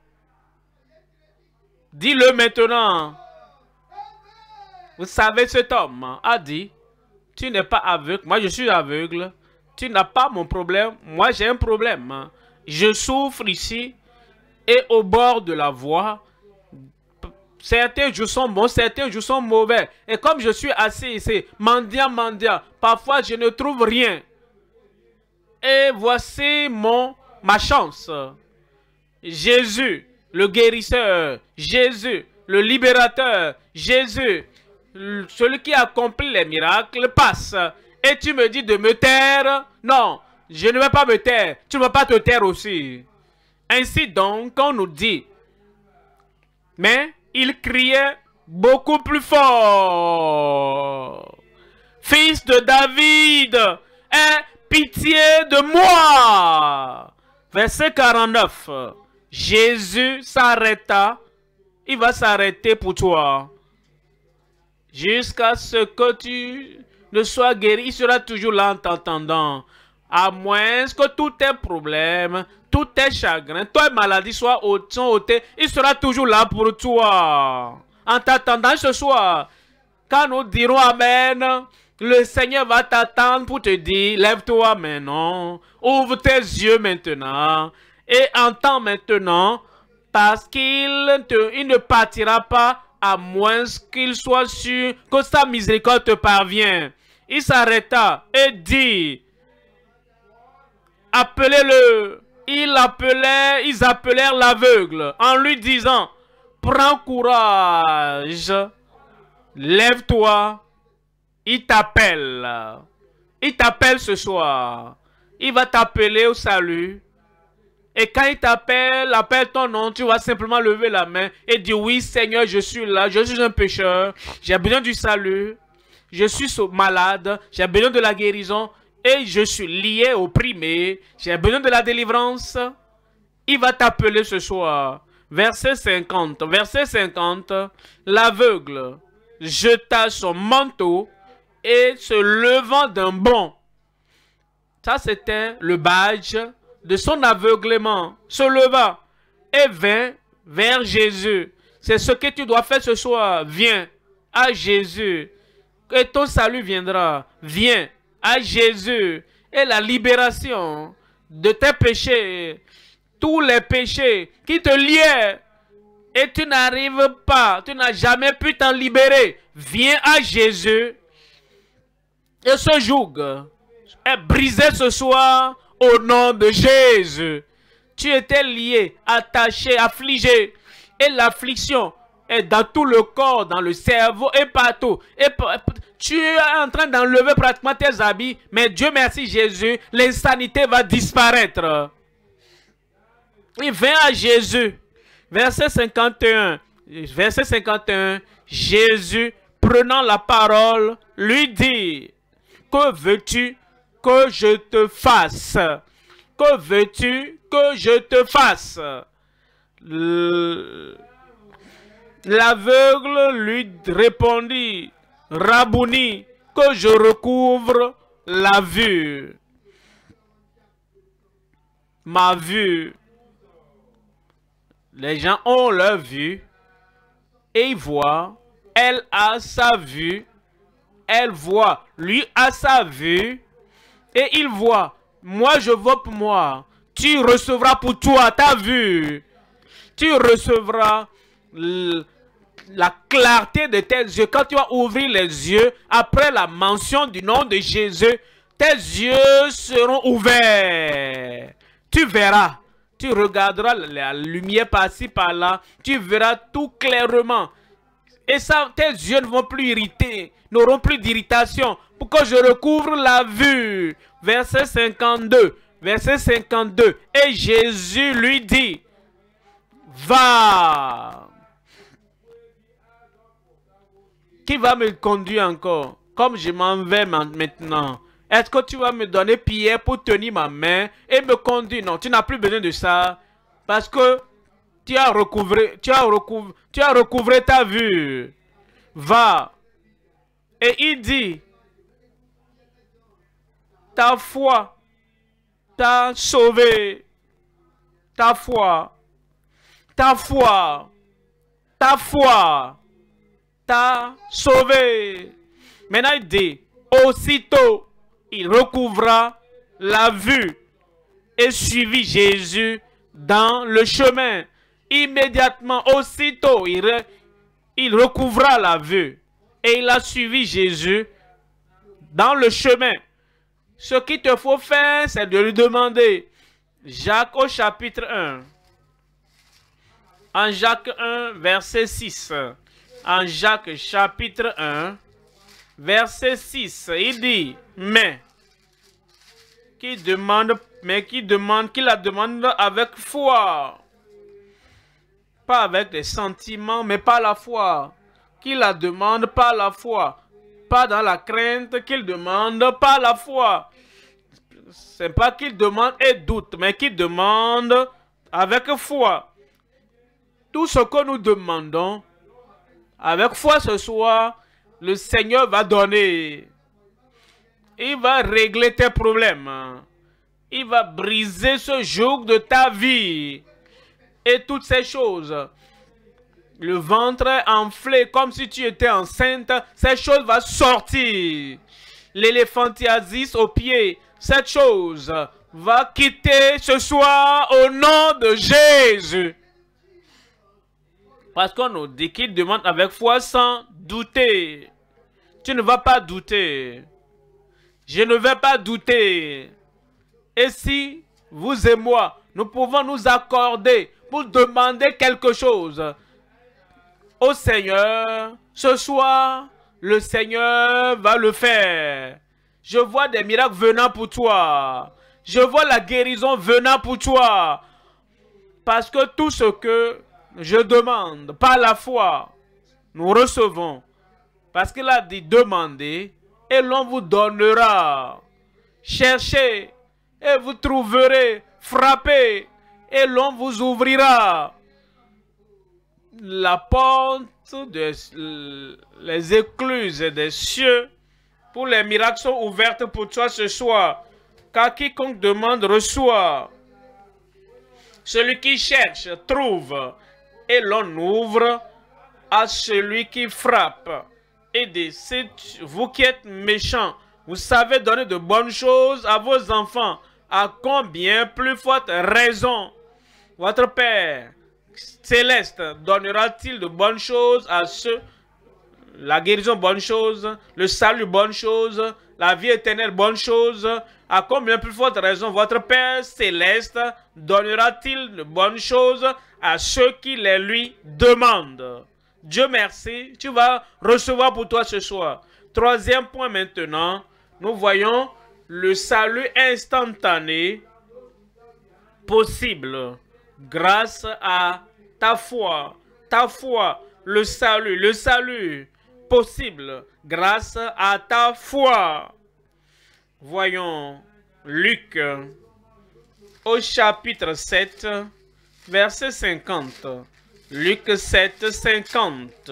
A: Dis-le maintenant. Vous savez, cet homme a dit, tu n'es pas aveugle, moi je suis aveugle. Tu n'as pas mon problème, moi j'ai un problème. Je souffre ici et au bord de la voie. Certains jours sont bons, certains jours sont mauvais. Et comme je suis assis ici, mendiant, parfois je ne trouve rien. Et voici ma chance. Jésus, le guérisseur, Jésus, le libérateur, Jésus, celui qui accomplit les miracles, passe. Et tu me dis de me taire? Non, je ne vais pas me taire. Tu ne vas pas te taire aussi. Ainsi donc, on nous dit, mais il criait beaucoup plus fort. Fils de David, aie pitié de moi. Verset 49. Jésus s'arrêta. Il va s'arrêter pour toi. Jusqu'à ce que tu ne sois guéri. Il sera toujours là en t'entendant. À moins que tous tes problèmes, tous tes chagrins, tes maladies sont ôtés, il sera toujours là pour toi. En t'attendant ce soir, quand nous dirons Amen, le Seigneur va t'attendre pour te dire, lève-toi maintenant, ouvre tes yeux maintenant, et entends maintenant, parce qu'il ne partira pas à moins qu'il soit sûr que sa miséricorde te parvient. Il s'arrêta et dit, appelez-le. Ils appelèrent l'aveugle en lui disant, prends courage, lève-toi, il t'appelle. Il t'appelle ce soir. Il va t'appeler au salut. Et quand il t'appelle, appelle ton nom, tu vas simplement lever la main et dire, oui Seigneur, je suis là, je suis un pécheur, j'ai besoin du salut, je suis malade, j'ai besoin de la guérison. Et je suis lié, opprimé. J'ai besoin de la délivrance. Il va t'appeler ce soir. Verset 50. Verset 50. L'aveugle jeta son manteau et se levant d'un bond. Ça, c'était le badge de son aveuglement. Se leva et vint vers Jésus. C'est ce que tu dois faire ce soir. Viens à Jésus. Et ton salut viendra. Viens à Jésus et la libération de tes péchés, tous les péchés qui te liaient et tu n'arrives pas, tu n'as jamais pu t'en libérer. Viens à Jésus et ce joug est brisé ce soir au nom de Jésus. Tu étais lié, attaché, affligé. Et l'affliction est dans tout le corps, dans le cerveau et partout. Et tu es en train d'enlever pratiquement tes habits. Mais Dieu merci Jésus, l'insanité va disparaître. Il vient à Jésus. Verset 51. Verset 51. Jésus, prenant la parole, lui dit: que veux-tu que je te fasse? Que veux-tu que je te fasse? L'aveugle lui répondit: Rabouni, que je recouvre la vue. Ma vue. Les gens ont leur vue et ils voient. Elle a sa vue. Elle voit. Lui a sa vue et il voit. Moi, je vois pour moi. Tu recevras pour toi ta vue. Tu recevras la clarté de tes yeux. Quand tu vas ouvrir les yeux, après la mention du nom de Jésus, tes yeux seront ouverts. Tu verras. Tu regarderas la lumière par-ci, par-là. Tu verras tout clairement. Et ça, tes yeux ne vont plus irriter, n'auront plus d'irritation. Pour que je recouvre la vue. Verset 52. Verset 52. Et Jésus lui dit: va. Qui va me conduire encore? Comme je m'en vais maintenant. Est-ce que tu vas me donner Pierre pour tenir ma main et me conduire? Non, tu n'as plus besoin de ça. Parce que tu as recouvré ta vue. Va. Et il dit: ta foi t'a sauvé. Ta foi. Ta foi. Ta foi t'a sauvé. Maintenant il dit: aussitôt il recouvra la vue et suivit Jésus dans le chemin. Immédiatement, aussitôt, il recouvra la vue et il a suivi Jésus dans le chemin. Ce qu'il te faut faire, c'est de lui demander. Jacques au chapitre 1. En Jacques 1, verset 6. En Jacques chapitre 1, verset 6, il dit: mais qui la demande avec foi. Pas avec des sentiments, mais par la foi. Qui la demande par la foi. Pas dans la crainte, qu'il demande par la foi. C'est pas qu'il demande et doute, mais qu'il demande avec foi. Tout ce que nous demandons, avec foi ce soir, le Seigneur va donner. Il va régler tes problèmes. Il va briser ce joug de ta vie. Et toutes ces choses. Le ventre enflé comme si tu étais enceinte. Ces choses vont sortir. L'éléphantiasis au pied. Cette chose va quitter ce soir au nom de Jésus. Parce qu'on nous dit qu'il demande avec foi sans douter. Tu ne vas pas douter. Je ne vais pas douter. Et si vous et moi, nous pouvons nous accorder pour demander quelque chose au Seigneur, ce soir, le Seigneur va le faire. Je vois des miracles venant pour toi. Je vois la guérison venant pour toi. Parce que tout ce que je demande par la foi, nous recevons. Parce qu'il a dit: demandez et l'on vous donnera. Cherchez et vous trouverez. Frappez et l'on vous ouvrira. La porte les écluses des cieux pour les miracles sont ouvertes pour toi ce soir. Car quiconque demande reçoit. Celui qui cherche trouve. Et l'on ouvre à celui qui frappe. Et dit: vous qui êtes méchants, vous savez donner de bonnes choses à vos enfants. À combien plus forte raison votre Père céleste donnera-t-il de bonnes choses à ceux La guérison, bonne chose. Le salut, bonne chose. La vie éternelle, bonne chose. À combien plus forte raison votre Père céleste donnera-t-il de bonnes choses à ceux qui les lui demandent? Dieu merci, tu vas recevoir pour toi ce soir. Troisième point maintenant, nous voyons le salut instantané possible grâce à ta foi. Ta foi, le salut possible grâce à ta foi. Voyons Luc au chapitre 7, verset 50. Luc 7, 50.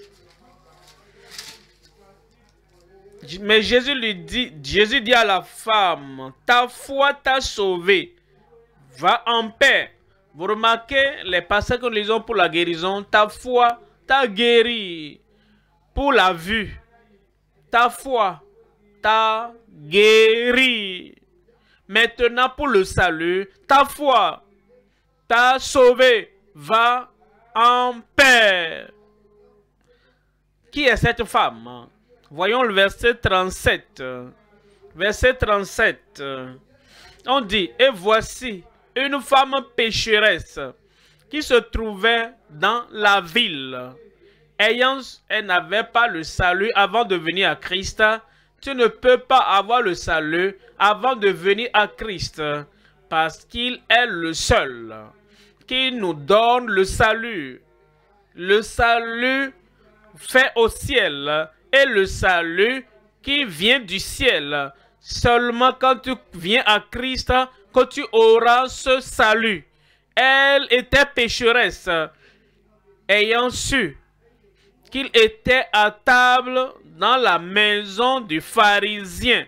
A: Mais Jésus dit à la femme, ta foi t'a sauvé. Va en paix. Vous remarquez les passages que nous lisons pour la guérison. Ta foi t'a guéri. Pour la vue, ta foi t'a guéri. Maintenant pour le salut, ta foi t'a sauvé. Va en paix. Qui est cette femme? Voyons le verset 37. Verset 37. On dit, et voici une femme pécheresse qui se trouvait dans la ville. Elle n'avait pas le salut avant de venir à Christ. Tu ne peux pas avoir le salut avant de venir à Christ, parce qu'il est le seul qui nous donne le salut. Le salut fait au ciel et le salut qui vient du ciel. Seulement quand tu viens à Christ, que tu auras ce salut. Elle était pécheresse, ayant su qu'il était à table dans la maison du pharisien,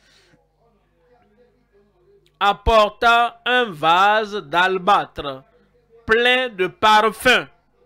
A: apporta un vase d'albâtre plein de parfum.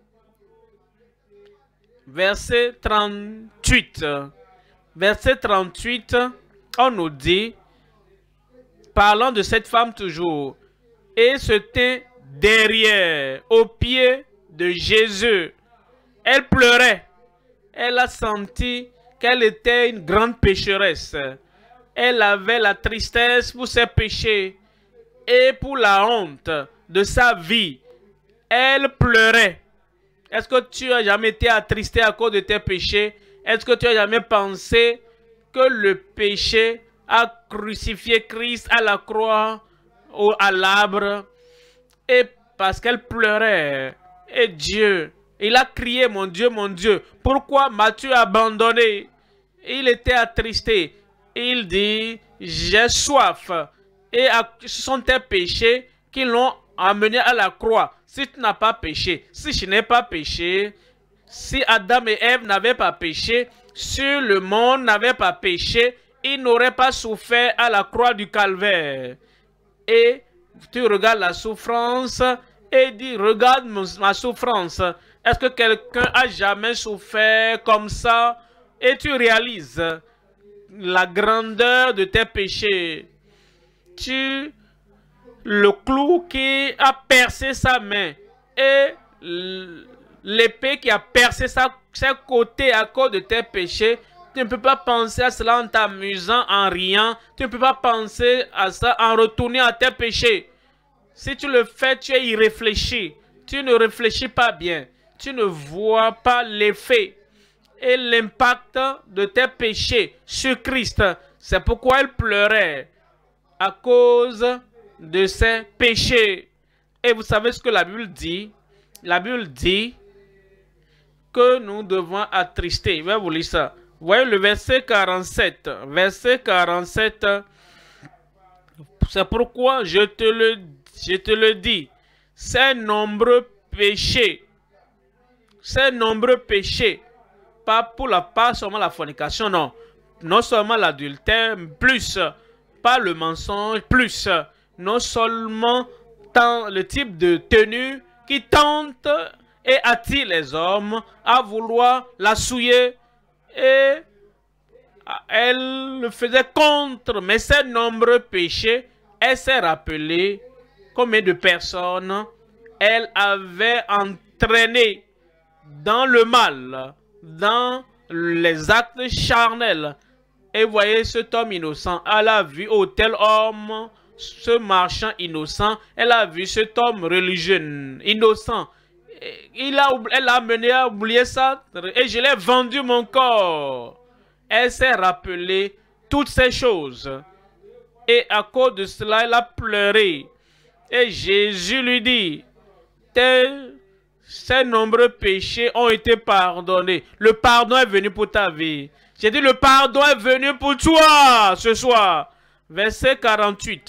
A: Verset 38. Verset 38, on nous dit, parlant de cette femme toujours, et se tint derrière, aux pieds de Jésus. Elle pleurait. Elle a senti qu'elle était une grande pécheresse. Elle avait la tristesse pour ses péchés et pour la honte de sa vie. Elle pleurait. Est-ce que tu as jamais été attristé à cause de tes péchés? Est-ce que tu as jamais pensé que le péché a crucifié Christ à la croix ou à l'arbre? Et parce qu'elle pleurait, et Dieu, il a crié, mon Dieu, pourquoi m'as-tu abandonné? Il était attristé. Il dit, j'ai soif. Et ce sont tes péchés qui l'ont amené à la croix. Si tu n'as pas péché, si je n'ai pas péché, si Adam et Ève n'avaient pas péché, si le monde n'avait pas péché, il n'aurait pas souffert à la croix du calvaire. Et tu regardes la souffrance et dis, regarde ma souffrance. Est-ce que quelqu'un a jamais souffert comme ça? Et tu réalises la grandeur de tes péchés. Le clou qui a percé sa main et l'épée qui a percé ses côtés à cause de tes péchés. Tu ne peux pas penser à cela en t'amusant, en riant. Tu ne peux pas penser à ça en retournant à tes péchés. Si tu le fais, tu es irréfléchi. Tu ne réfléchis pas bien. Tu ne vois pas l'effet et l'impact de tes péchés sur Christ. C'est pourquoi elle pleurait à cause de ses péchés. Et vous savez ce que la Bible dit? La Bible dit que nous devons attrister. Je vais vous lire ça. Voyez le verset 47. Verset 47. C'est pourquoi je te le dis. Ces nombreux péchés. Ces nombreux péchés. Pas seulement la fornication, non. Non seulement l'adultère, plus. Pas le mensonge, plus. Non seulement le type de tenue qui tente et attire les hommes à vouloir la souiller. Et elle le faisait contre, mais ces nombreux péchés, elle s'est rappelée combien de personnes elle avait entraîné dans le mal, dans les actes charnels. Et voyez cet homme innocent. Elle a vu tel homme, ce marchand innocent. Elle a vu cet homme religieux innocent. Elle a mené à oublier ça. Et je l'ai vendu mon corps. Elle s'est rappelée toutes ces choses. Et à cause de cela, elle a pleuré. Et Jésus lui dit, ces nombreux péchés ont été pardonnés. Le pardon est venu pour ta vie. J'ai dit, le pardon est venu pour toi ce soir. Verset 48.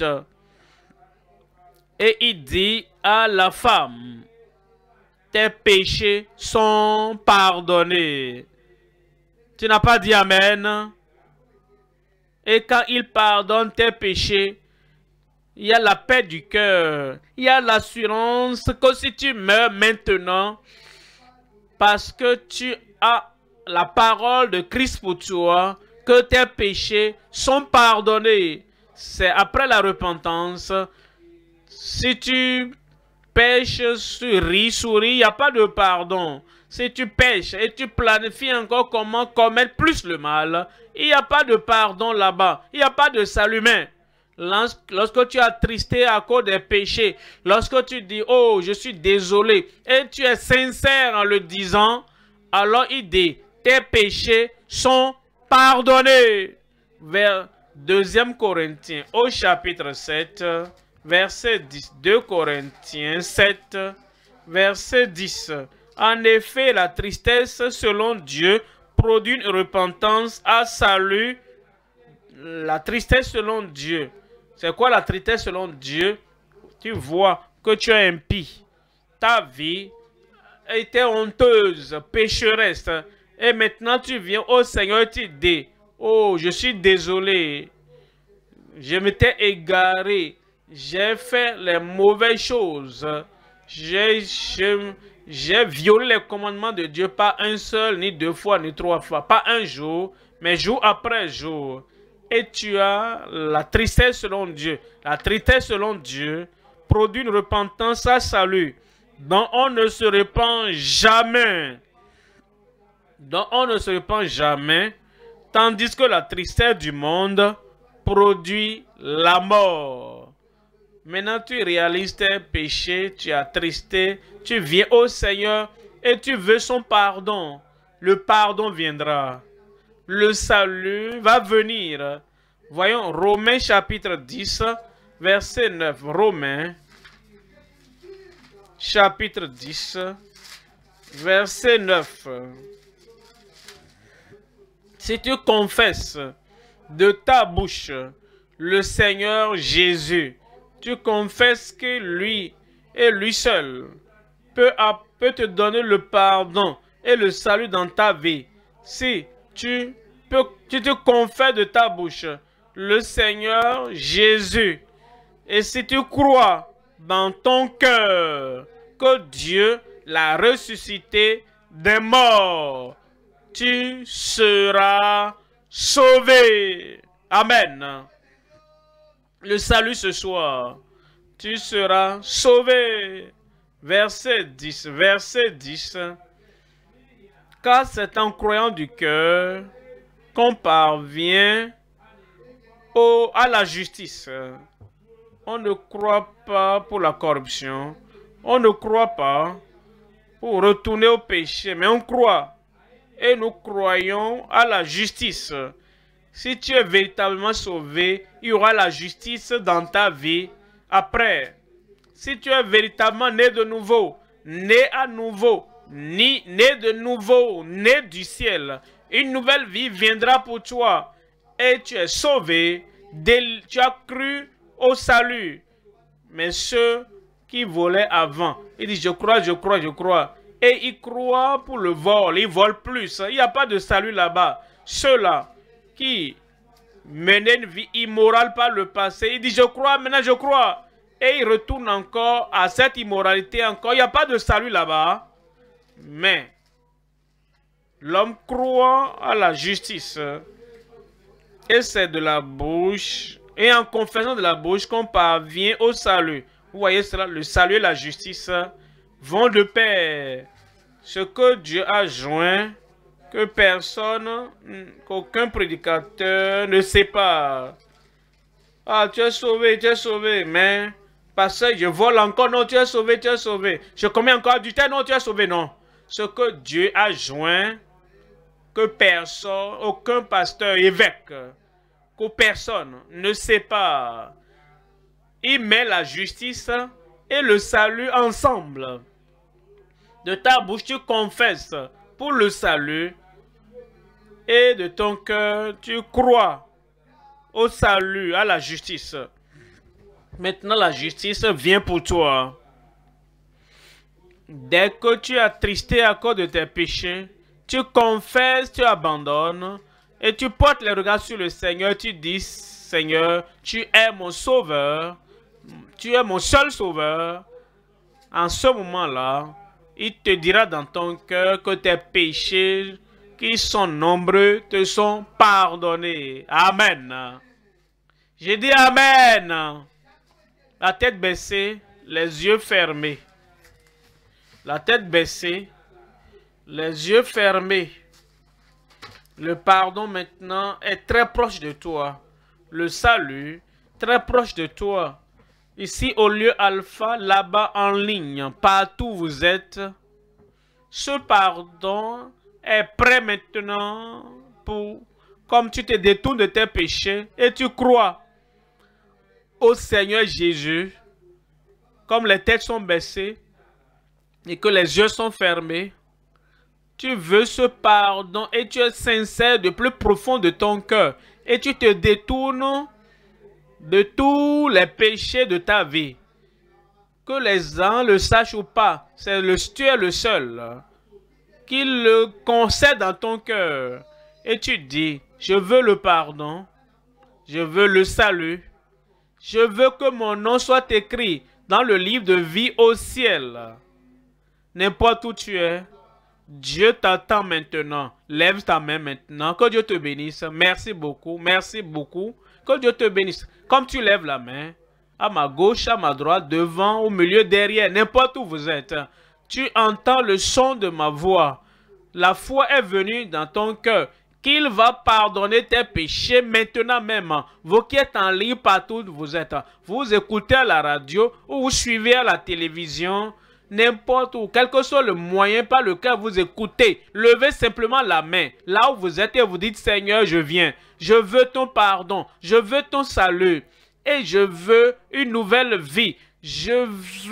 A: Et il dit à la femme, tes péchés sont pardonnés. Tu n'as pas dit Amen. Et quand il pardonne tes péchés, il y a la paix du cœur. Il y a l'assurance que si tu meurs maintenant, parce que tu as la parole de Christ pour toi, que tes péchés sont pardonnés. C'est après la repentance. Si tu pêches, souris, il n'y a pas de pardon. Si tu pêches et tu planifies encore comment commettre plus le mal, il n'y a pas de pardon là-bas. Il n'y a pas de salut. Mais lorsque tu es attristé à cause des péchés, lorsque tu dis, oh, je suis désolé, et tu es sincère en le disant, alors il dit, tes péchés sont pardonnés. Vers 2 Corinthiens, au chapitre 7, verset 10. 2 Corinthiens 7, verset 10. En effet, la tristesse selon Dieu produit une repentance à salut. La tristesse selon Dieu. C'est quoi la tristesse selon Dieu? Tu vois que tu es impie. Ta vie était honteuse, pécheresse. Et maintenant tu viens au Seigneur et tu dis, oh, je suis désolé. Je m'étais égaré. J'ai fait les mauvaises choses. J'ai violé les commandements de Dieu, pas un seul, ni 2 fois, ni 3 fois. Pas un jour, mais jour après jour. Et tu as la tristesse selon Dieu. La tristesse selon Dieu produit une repentance à salut, dont on ne se repent jamais. Dont on ne se repent jamais. Tandis que la tristesse du monde produit la mort. Maintenant, tu réalises tes péchés, tu es attristé, tu viens au Seigneur et tu veux son pardon. Le pardon viendra. Le salut va venir. Voyons Romains chapitre 10, verset 9. Romains chapitre 10, verset 9. Si tu confesses de ta bouche le Seigneur Jésus, tu confesses que lui et lui seul peut te donner le pardon et le salut dans ta vie. Si tu te confesses de ta bouche le Seigneur Jésus, et si tu crois dans ton cœur que Dieu l'a ressuscité des morts, tu seras sauvé. Amen. Le salut ce soir, tu seras sauvé. Verset 10, verset 10. Car c'est en croyant du cœur qu'on parvient à la justice. On ne croit pas pour la corruption. On ne croit pas pour retourner au péché, mais on croit. Et nous croyons à la justice. Si tu es véritablement sauvé, il y aura la justice dans ta vie après. Si tu es véritablement né de nouveau, né à nouveau, né de nouveau, né du ciel, une nouvelle vie viendra pour toi. Et tu es sauvé, tu as cru au salut. Mais ceux qui volaient avant, ils disent je crois, je crois, je crois. Et ils croient pour le vol, ils volent plus. Il n'y a pas de salut là-bas. Ceux-là qui menaient une vie immorale par le passé, ils disent je crois, maintenant je crois. Et ils retournent encore à cette immoralité encore. Il n'y a pas de salut là-bas. Mais l'homme croit à la justice. Et c'est de la bouche, et en confessant de la bouche qu'on parvient au salut. Vous voyez cela, le salut et la justice vont de pair. Ce que Dieu a joint, que personne, qu'aucun prédicateur ne sait pas. Ah, tu es sauvé, mais parce que je vole encore, non, tu es sauvé, tu es sauvé. Je commets encore du temps, non, tu es sauvé, non. Ce que Dieu a joint, que personne, aucun pasteur, évêque, que personne ne sait pas. Il met la justice et le salut ensemble. De ta bouche, tu confesses pour le salut et de ton cœur, tu crois au salut, à la justice. Maintenant, la justice vient pour toi. Dès que tu es attristé à cause de tes péchés, tu confesses, tu abandonnes et tu portes les regards sur le Seigneur. Tu dis, Seigneur, tu es mon sauveur, tu es mon seul sauveur. En ce moment-là, il te dira dans ton cœur que tes péchés, qui sont nombreux, te sont pardonnés. Amen. J'ai dit Amen. La tête baissée, les yeux fermés. La tête baissée, les yeux fermés. Le pardon maintenant est très proche de toi. Le salut, très proche de toi. Ici au lieu alpha, là-bas en ligne, partout où vous êtes. Ce pardon est prêt maintenant pour, comme tu te détournes de tes péchés et tu crois au Seigneur Jésus, comme les têtes sont baissées et que les yeux sont fermés, tu veux ce pardon et tu es sincère du plus profond de ton cœur et tu te détournes de tous les péchés de ta vie. Que les gens le sachent ou pas, tu es le seul qui le concède dans ton cœur. Et tu dis, je veux le pardon, je veux le salut, je veux que mon nom soit écrit dans le livre de vie au ciel. N'importe où tu es, Dieu t'attend maintenant. Lève ta main maintenant. Que Dieu te bénisse. Merci beaucoup. Merci beaucoup. Que Dieu te bénisse. Comme tu lèves la main, à ma gauche, à ma droite, devant, au milieu, derrière, n'importe où vous êtes, tu entends le son de ma voix. La foi est venue dans ton cœur. Qu'il va pardonner tes péchés maintenant même. Vous qui êtes en ligne partout où vous êtes, vous écoutez à la radio ou vous suivez à la télévision, n'importe où, quel que soit le moyen par lequel vous écoutez, levez simplement la main là où vous êtes et vous dites, Seigneur, je viens. Je veux ton pardon, je veux ton salut et je veux une nouvelle vie. Je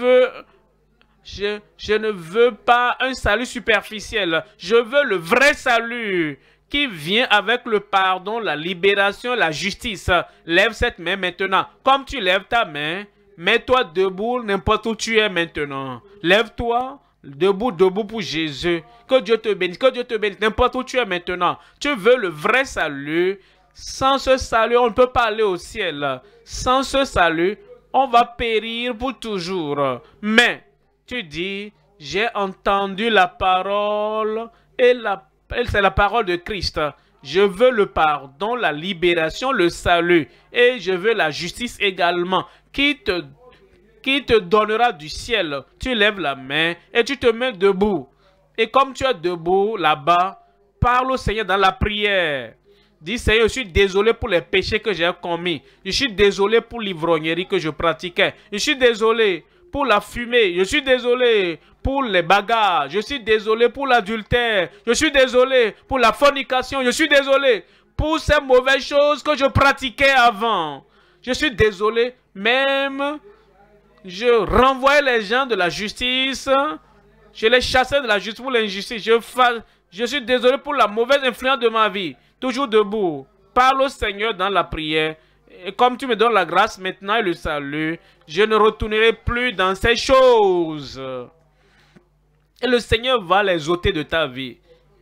A: ne veux pas un salut superficiel. Je veux le vrai salut qui vient avec le pardon, la libération, la justice. Lève cette main maintenant. Comme tu lèves ta main, mets-toi debout n'importe où tu es maintenant. Lève-toi debout, debout pour Jésus. Que Dieu te bénisse, que Dieu te bénisse n'importe où tu es maintenant. Tu veux le vrai salut. Sans ce salut, on ne peut pas aller au ciel. Sans ce salut, on va périr pour toujours. Mais tu dis, j'ai entendu la parole et c'est la parole de Christ. Je veux le pardon, la libération, le salut. Et je veux la justice également qui te donnera du ciel. Tu lèves la main et tu te mets debout. Et comme tu es debout là-bas, parle au Seigneur dans la prière. Dis, Seigneur, je suis désolé pour les péchés que j'ai commis. Je suis désolé pour l'ivrognerie que je pratiquais. Je suis désolé pour la fumée. Je suis désolé pour les bagarres. Je suis désolé pour l'adultère. Je suis désolé pour la fornication. Je suis désolé pour ces mauvaises choses que je pratiquais avant. Je suis désolé. Même, je renvoyais les gens de la justice. Je les chassais de la justice pour l'injustice. Je suis désolé pour la mauvaise influence de ma vie. Toujours debout. Parle au Seigneur dans la prière. Et comme tu me donnes la grâce maintenant et le salut, je ne retournerai plus dans ces choses. Et le Seigneur va les ôter de ta vie.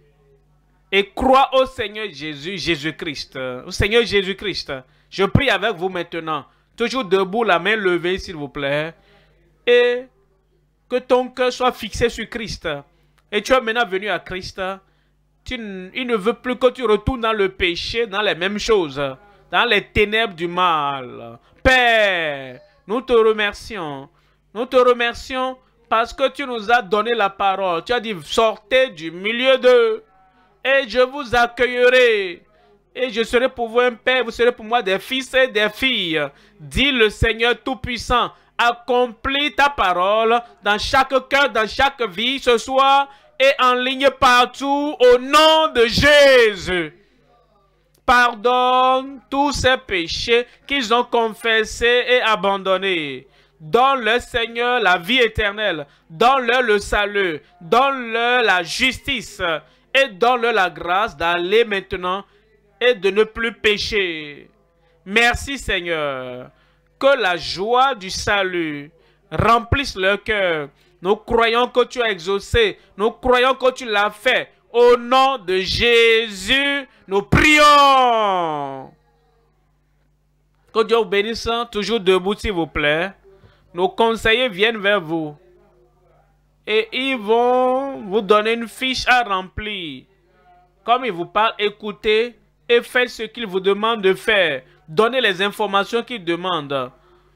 A: Et crois au Seigneur Jésus-Christ. Au Seigneur Jésus-Christ. Je prie avec vous maintenant. Toujours debout, la main levée, s'il vous plaît. Et que ton cœur soit fixé sur Christ. Et tu es maintenant venu à Christ. Il ne veut plus que tu retournes dans le péché, dans les mêmes choses, dans les ténèbres du mal. Père, nous te remercions. Nous te remercions parce que tu nous as donné la parole. Tu as dit, sortez du milieu d'eux et je vous accueillerai. Et je serai pour vous un père, vous serez pour moi des fils et des filles. Dit le Seigneur Tout-Puissant. Accomplis ta parole dans chaque cœur, dans chaque vie ce soir et en ligne partout au nom de Jésus. Pardonne tous ces péchés qu'ils ont confessés et abandonnés. Donne-leur, Seigneur, la vie éternelle. Donne-leur le salut. Donne-leur la justice. Et donne-leur la grâce d'aller maintenant et de ne plus pécher. Merci, Seigneur. Que la joie du salut remplisse leur cœur. Nous croyons que tu as exaucé. Nous croyons que tu l'as fait. Au nom de Jésus, nous prions. Que Dieu vous bénisse. Toujours debout, s'il vous plaît. Nos conseillers viennent vers vous. Et ils vont vous donner une fiche à remplir. Comme ils vous parlent, écoutez et faites ce qu'ils vous demandent de faire. Donnez les informations qu'ils demandent.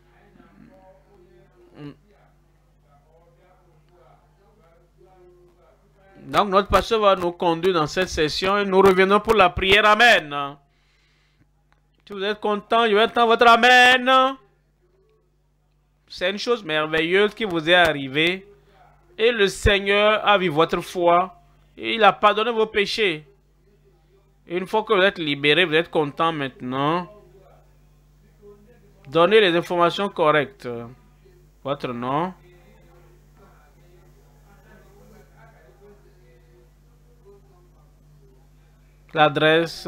A: Donc notre pasteur va nous conduire dans cette session et nous reviendrons pour la prière. Amen. Si vous êtes content, je vais entendre votre Amen. C'est une chose merveilleuse qui vous est arrivée. Et le Seigneur a vu votre foi. Et il a pardonné vos péchés. Et une fois que vous êtes libéré, vous êtes content maintenant. Donnez les informations correctes. Votre nom. L'adresse.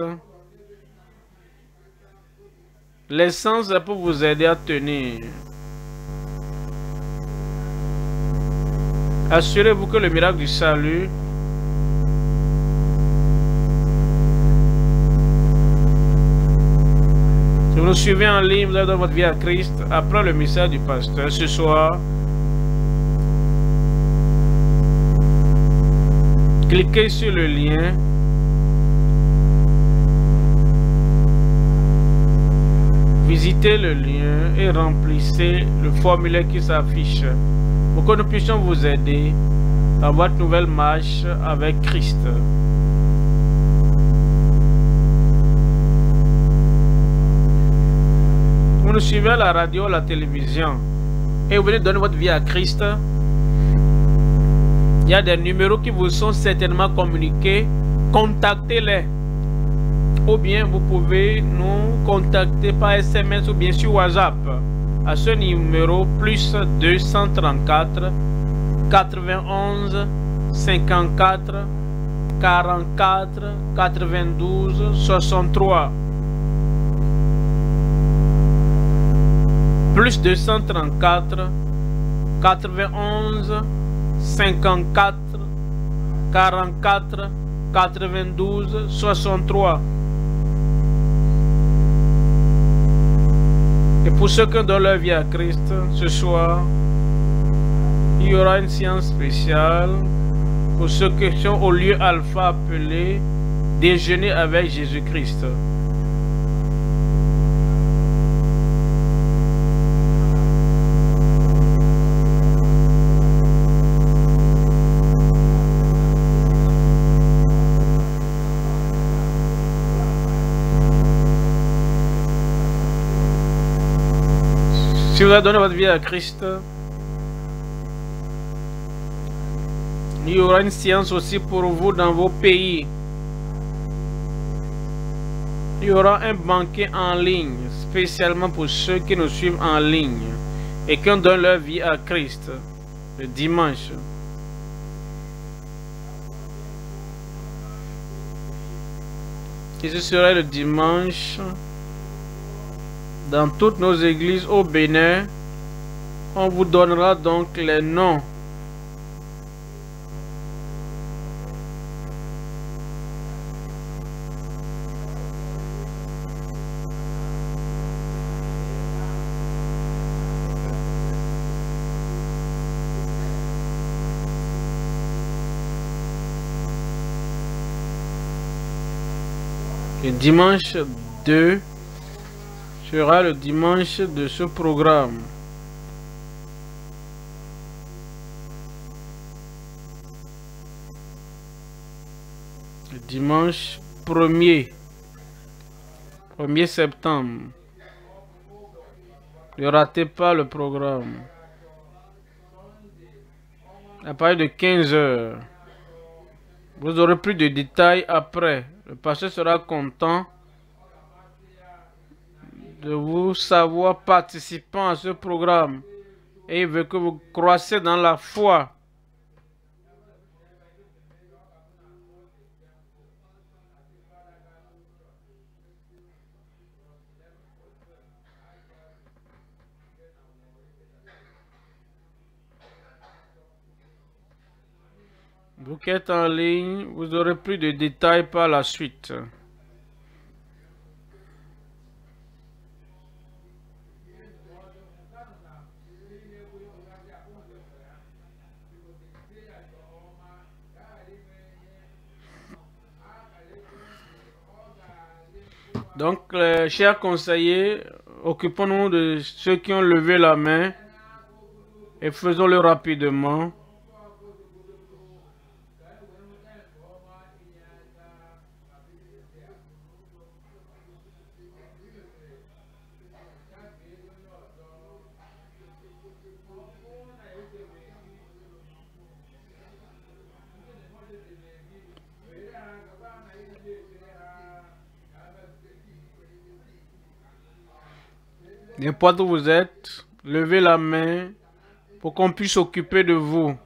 A: L'essence est pour vous aider à tenir. Assurez-vous que le miracle du salut si vous nous suivez en ligne, vous avez donné votre vie à Christ après le message du pasteur ce soir. Cliquez sur le lien. Visitez le lien et remplissez le formulaire qui s'affiche pour que nous puissions vous aider dans votre nouvelle marche avec Christ. Vous nous suivez à la radio, à la télévision et vous venez donner votre vie à Christ. Il y a des numéros qui vous sont certainement communiqués. Contactez-les. Ou bien vous pouvez nous contacter par SMS ou bien sur WhatsApp à ce numéro plus 234 91 54 44 92 63 plus 234 91 54 44 92 63. Et pour ceux qui donnent leur vie à Christ, ce soir, il y aura une séance spéciale pour ceux qui sont au lieu alpha appelé déjeuner avec Jésus-Christ. Si vous avez donné votre vie à Christ, il y aura une séance aussi pour vous dans vos pays. Il y aura un banquet en ligne, spécialement pour ceux qui nous suivent en ligne et qui ont donné leur vie à Christ le dimanche. Et ce sera le dimanche. Dans toutes nos églises au Bénin, on vous donnera donc les noms. Le dimanche 2 sera le dimanche de ce programme. Le Dimanche 1er septembre. Ne ratez pas le programme. À partir de 15 heures. Vous aurez plus de détails après. Le pasteur sera content de vous savoir participant à ce programme. Et il veut que vous croissiez dans la foi. Vous qui êtes en ligne, vous aurez plus de détails par la suite. Donc, chers conseillers, occupons-nous de ceux qui ont levé la main et faisons-le rapidement. N'importe où vous êtes, levez la main pour qu'on puisse s'occuper de vous.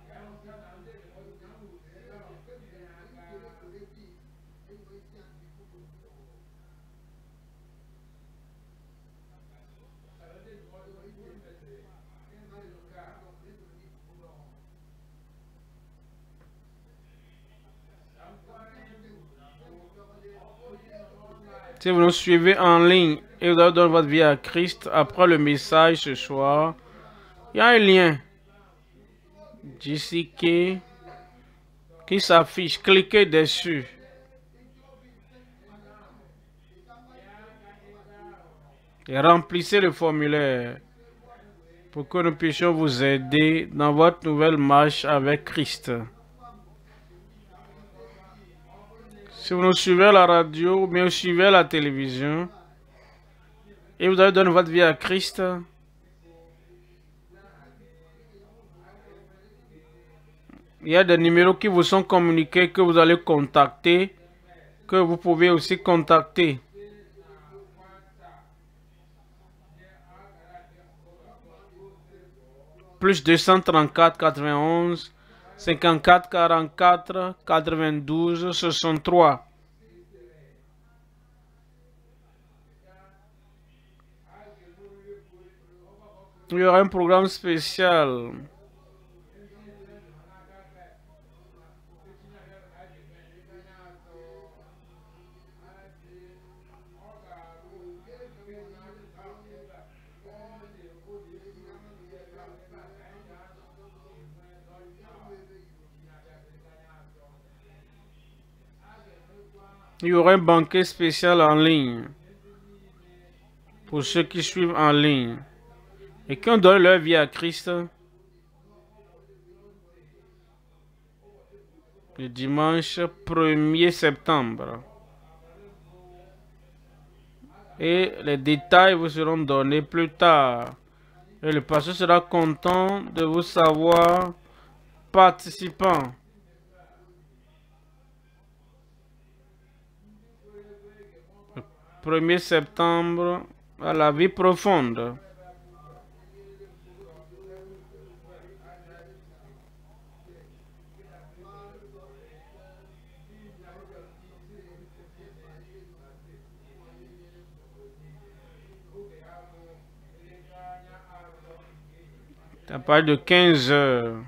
A: Si vous nous suivez en ligne et vous avez donné votre vie à Christ, après le message ce soir, il y a un lien d'ici qui s'affiche. Cliquez dessus. Et remplissez le formulaire pour que nous puissions vous aider dans votre nouvelle marche avec Christ. Si vous nous suivez à la radio ou bien vous suivez à la télévision et vous avez donné votre vie à Christ, il y a des numéros qui vous sont communiqués que vous allez contacter, que vous pouvez aussi contacter. Plus 234 91 54 44 92 63. Il y aura un programme spécial. Il y aura un banquet spécial en ligne pour ceux qui suivent en ligne et qui ont donné leur vie à Christ. Le dimanche 1er septembre. Et les détails vous seront donnés plus tard. Et le pasteur sera content de vous savoir participant. Le 1er septembre à la vie profonde. À partir de 15 heures.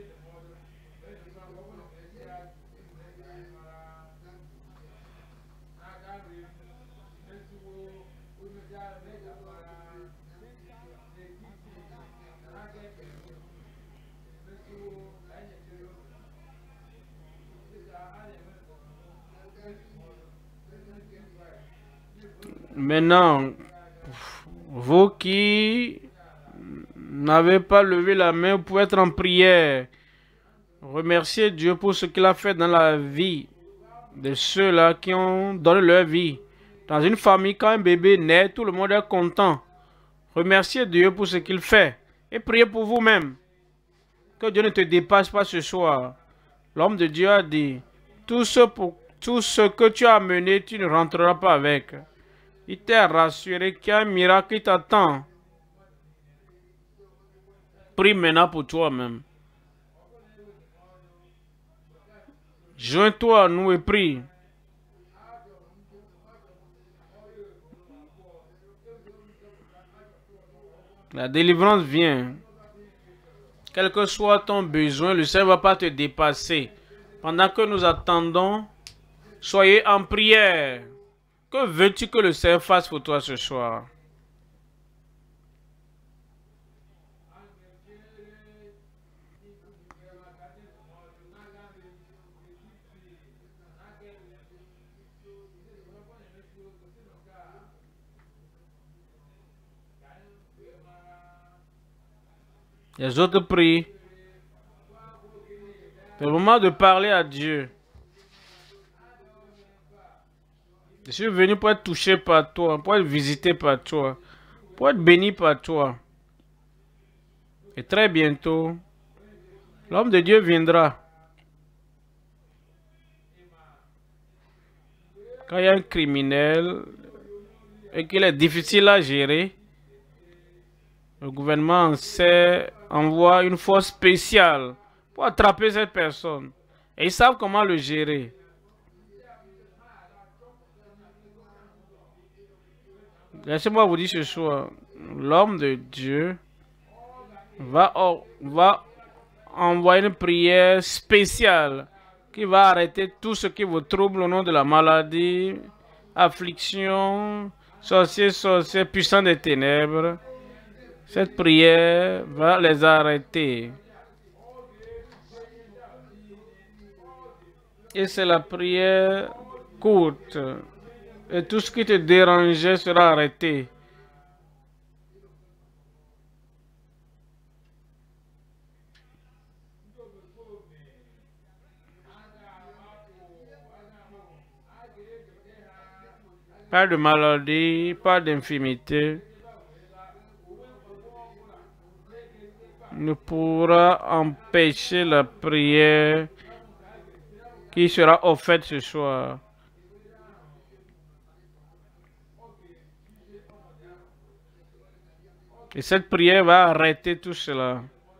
A: Maintenant, vous qui n'avez pas levé la main, vous pouvez être en prière. Remerciez Dieu pour ce qu'il a fait dans la vie de ceux-là qui ont donné leur vie. Dans une famille, quand un bébé naît, tout le monde est content. Remerciez Dieu pour ce qu'il fait. Et priez pour vous-même. Que Dieu ne te dépasse pas ce soir. L'homme de Dieu a dit, tout ce que tu as mené, tu ne rentreras pas avec. Il t'a rassuré qu'il y a un miracle qui t'attend. Prie maintenant pour toi-même. Joins-toi à nous et prie. La délivrance vient. Quel que soit ton besoin, le Seigneur ne va pas te dépasser. Pendant que nous attendons, soyez en prière. Que veux-tu que le Seigneur fasse pour toi ce soir? Les autres prient. C'est le moment de parler à Dieu. Je suis venu pour être touché par toi, pour être visité par toi, pour être béni par toi. Et très bientôt, l'homme de Dieu viendra. Quand il y a un criminel et qu'il est difficile à gérer, le gouvernement envoie une force spéciale pour attraper cette personne. Et ils savent comment le gérer. Laissez-moi vous dire ce soir, l'homme de Dieu va envoyer une prière spéciale qui va arrêter tout ce qui vous trouble au nom de la maladie, affliction, sorciers, puissants des ténèbres. Cette prière va les arrêter. Et c'est la prière courte. Et tout ce qui te dérangeait sera arrêté. Pas de maladie, pas d'infirmité ne pourra empêcher la prière qui sera offerte ce soir. Et cette prière va arrêter tout cela.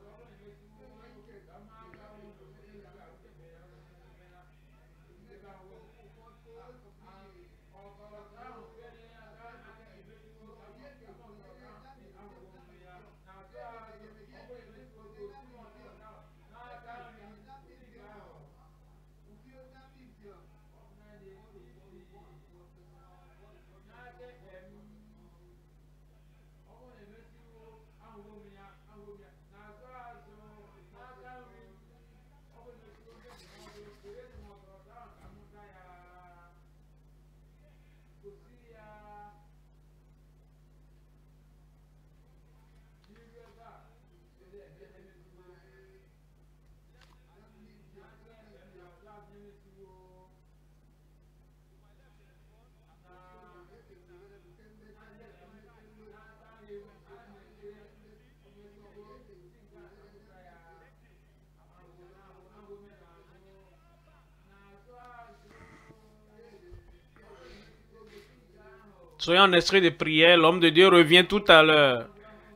A: Soyez en esprit de prière, l'homme de Dieu revient tout à l'heure.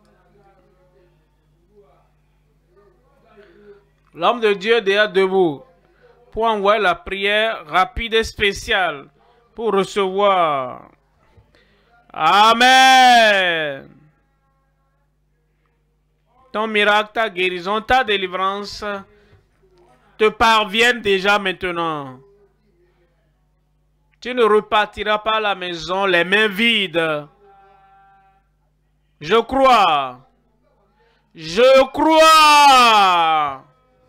A: L'homme de Dieu est déjà debout pour envoyer la prière rapide et spéciale pour recevoir. Amen. Ton miracle, ta guérison, ta délivrance te parviennent déjà maintenant. Tu ne repartiras pas à la maison les mains vides. Je crois. Je crois.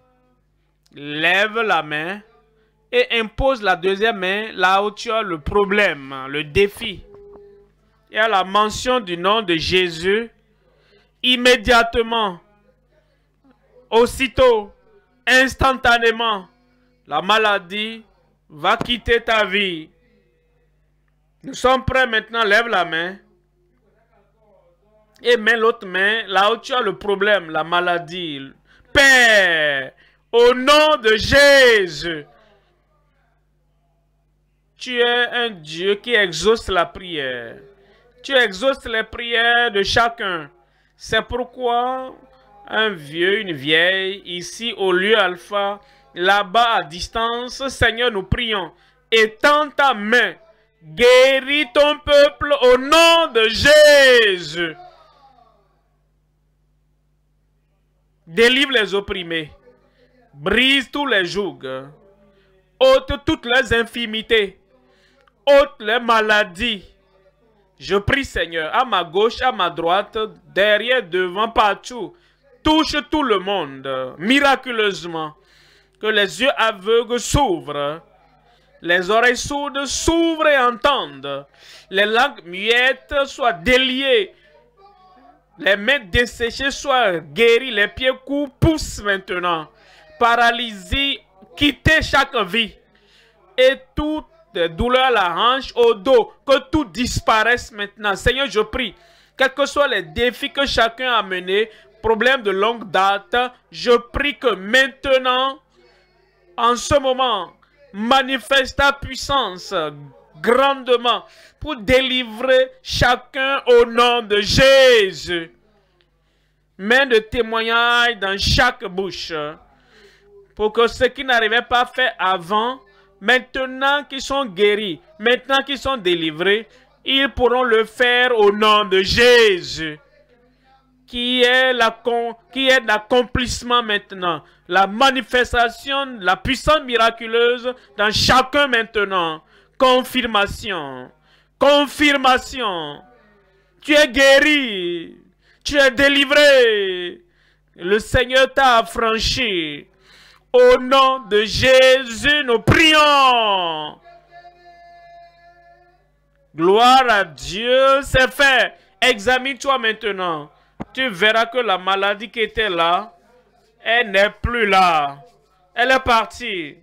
A: Lève la main et impose la deuxième main là où tu as le problème, le défi. Et à la mention du nom de Jésus, immédiatement, aussitôt, instantanément, la maladie va quitter ta vie. Nous sommes prêts maintenant, lève la main. Et mets l'autre main là où tu as le problème, la maladie. Père, au nom de Jésus, tu es un Dieu qui exauce la prière. Tu exauces les prières de chacun. C'est pourquoi un vieux, une vieille, ici au lieu alpha, là-bas à distance, Seigneur, nous prions. Étends ta main, guéris ton peuple au nom de Jésus. Délivre les opprimés, brise tous les jougs, ôte toutes les infimités, ôte les maladies. Je prie, Seigneur, à ma gauche, à ma droite, derrière, devant, partout. Touche tout le monde, miraculeusement. Que les yeux aveugles s'ouvrent, les oreilles sourdes s'ouvrent et entendent. Les langues muettes soient déliées, les mains desséchées soient guéries, les pieds courts poussent maintenant. Paralysie, quittez chaque vie. Et toutes les douleurs à la hanche, au dos, que tout disparaisse maintenant. Seigneur, je prie, quels que soient les défis que chacun a menés, problèmes de longue date, je prie que maintenant, en ce moment, manifeste ta puissance grandement pour délivrer chacun au nom de Jésus. Mets de témoignage dans chaque bouche pour que ceux qui n'arrivaient pas à faire avant, maintenant qu'ils sont guéris, maintenant qu'ils sont délivrés, ils pourront le faire au nom de Jésus. Qui est l'accomplissement maintenant, la manifestation, la puissance miraculeuse dans chacun maintenant. Confirmation, confirmation. Tu es guéri, tu es délivré. Le Seigneur t'a affranchi. Au nom de Jésus, nous prions. Gloire à Dieu, c'est fait. Examine-toi maintenant. Tu verras que la maladie qui était là, elle n'est plus là. Elle est partie.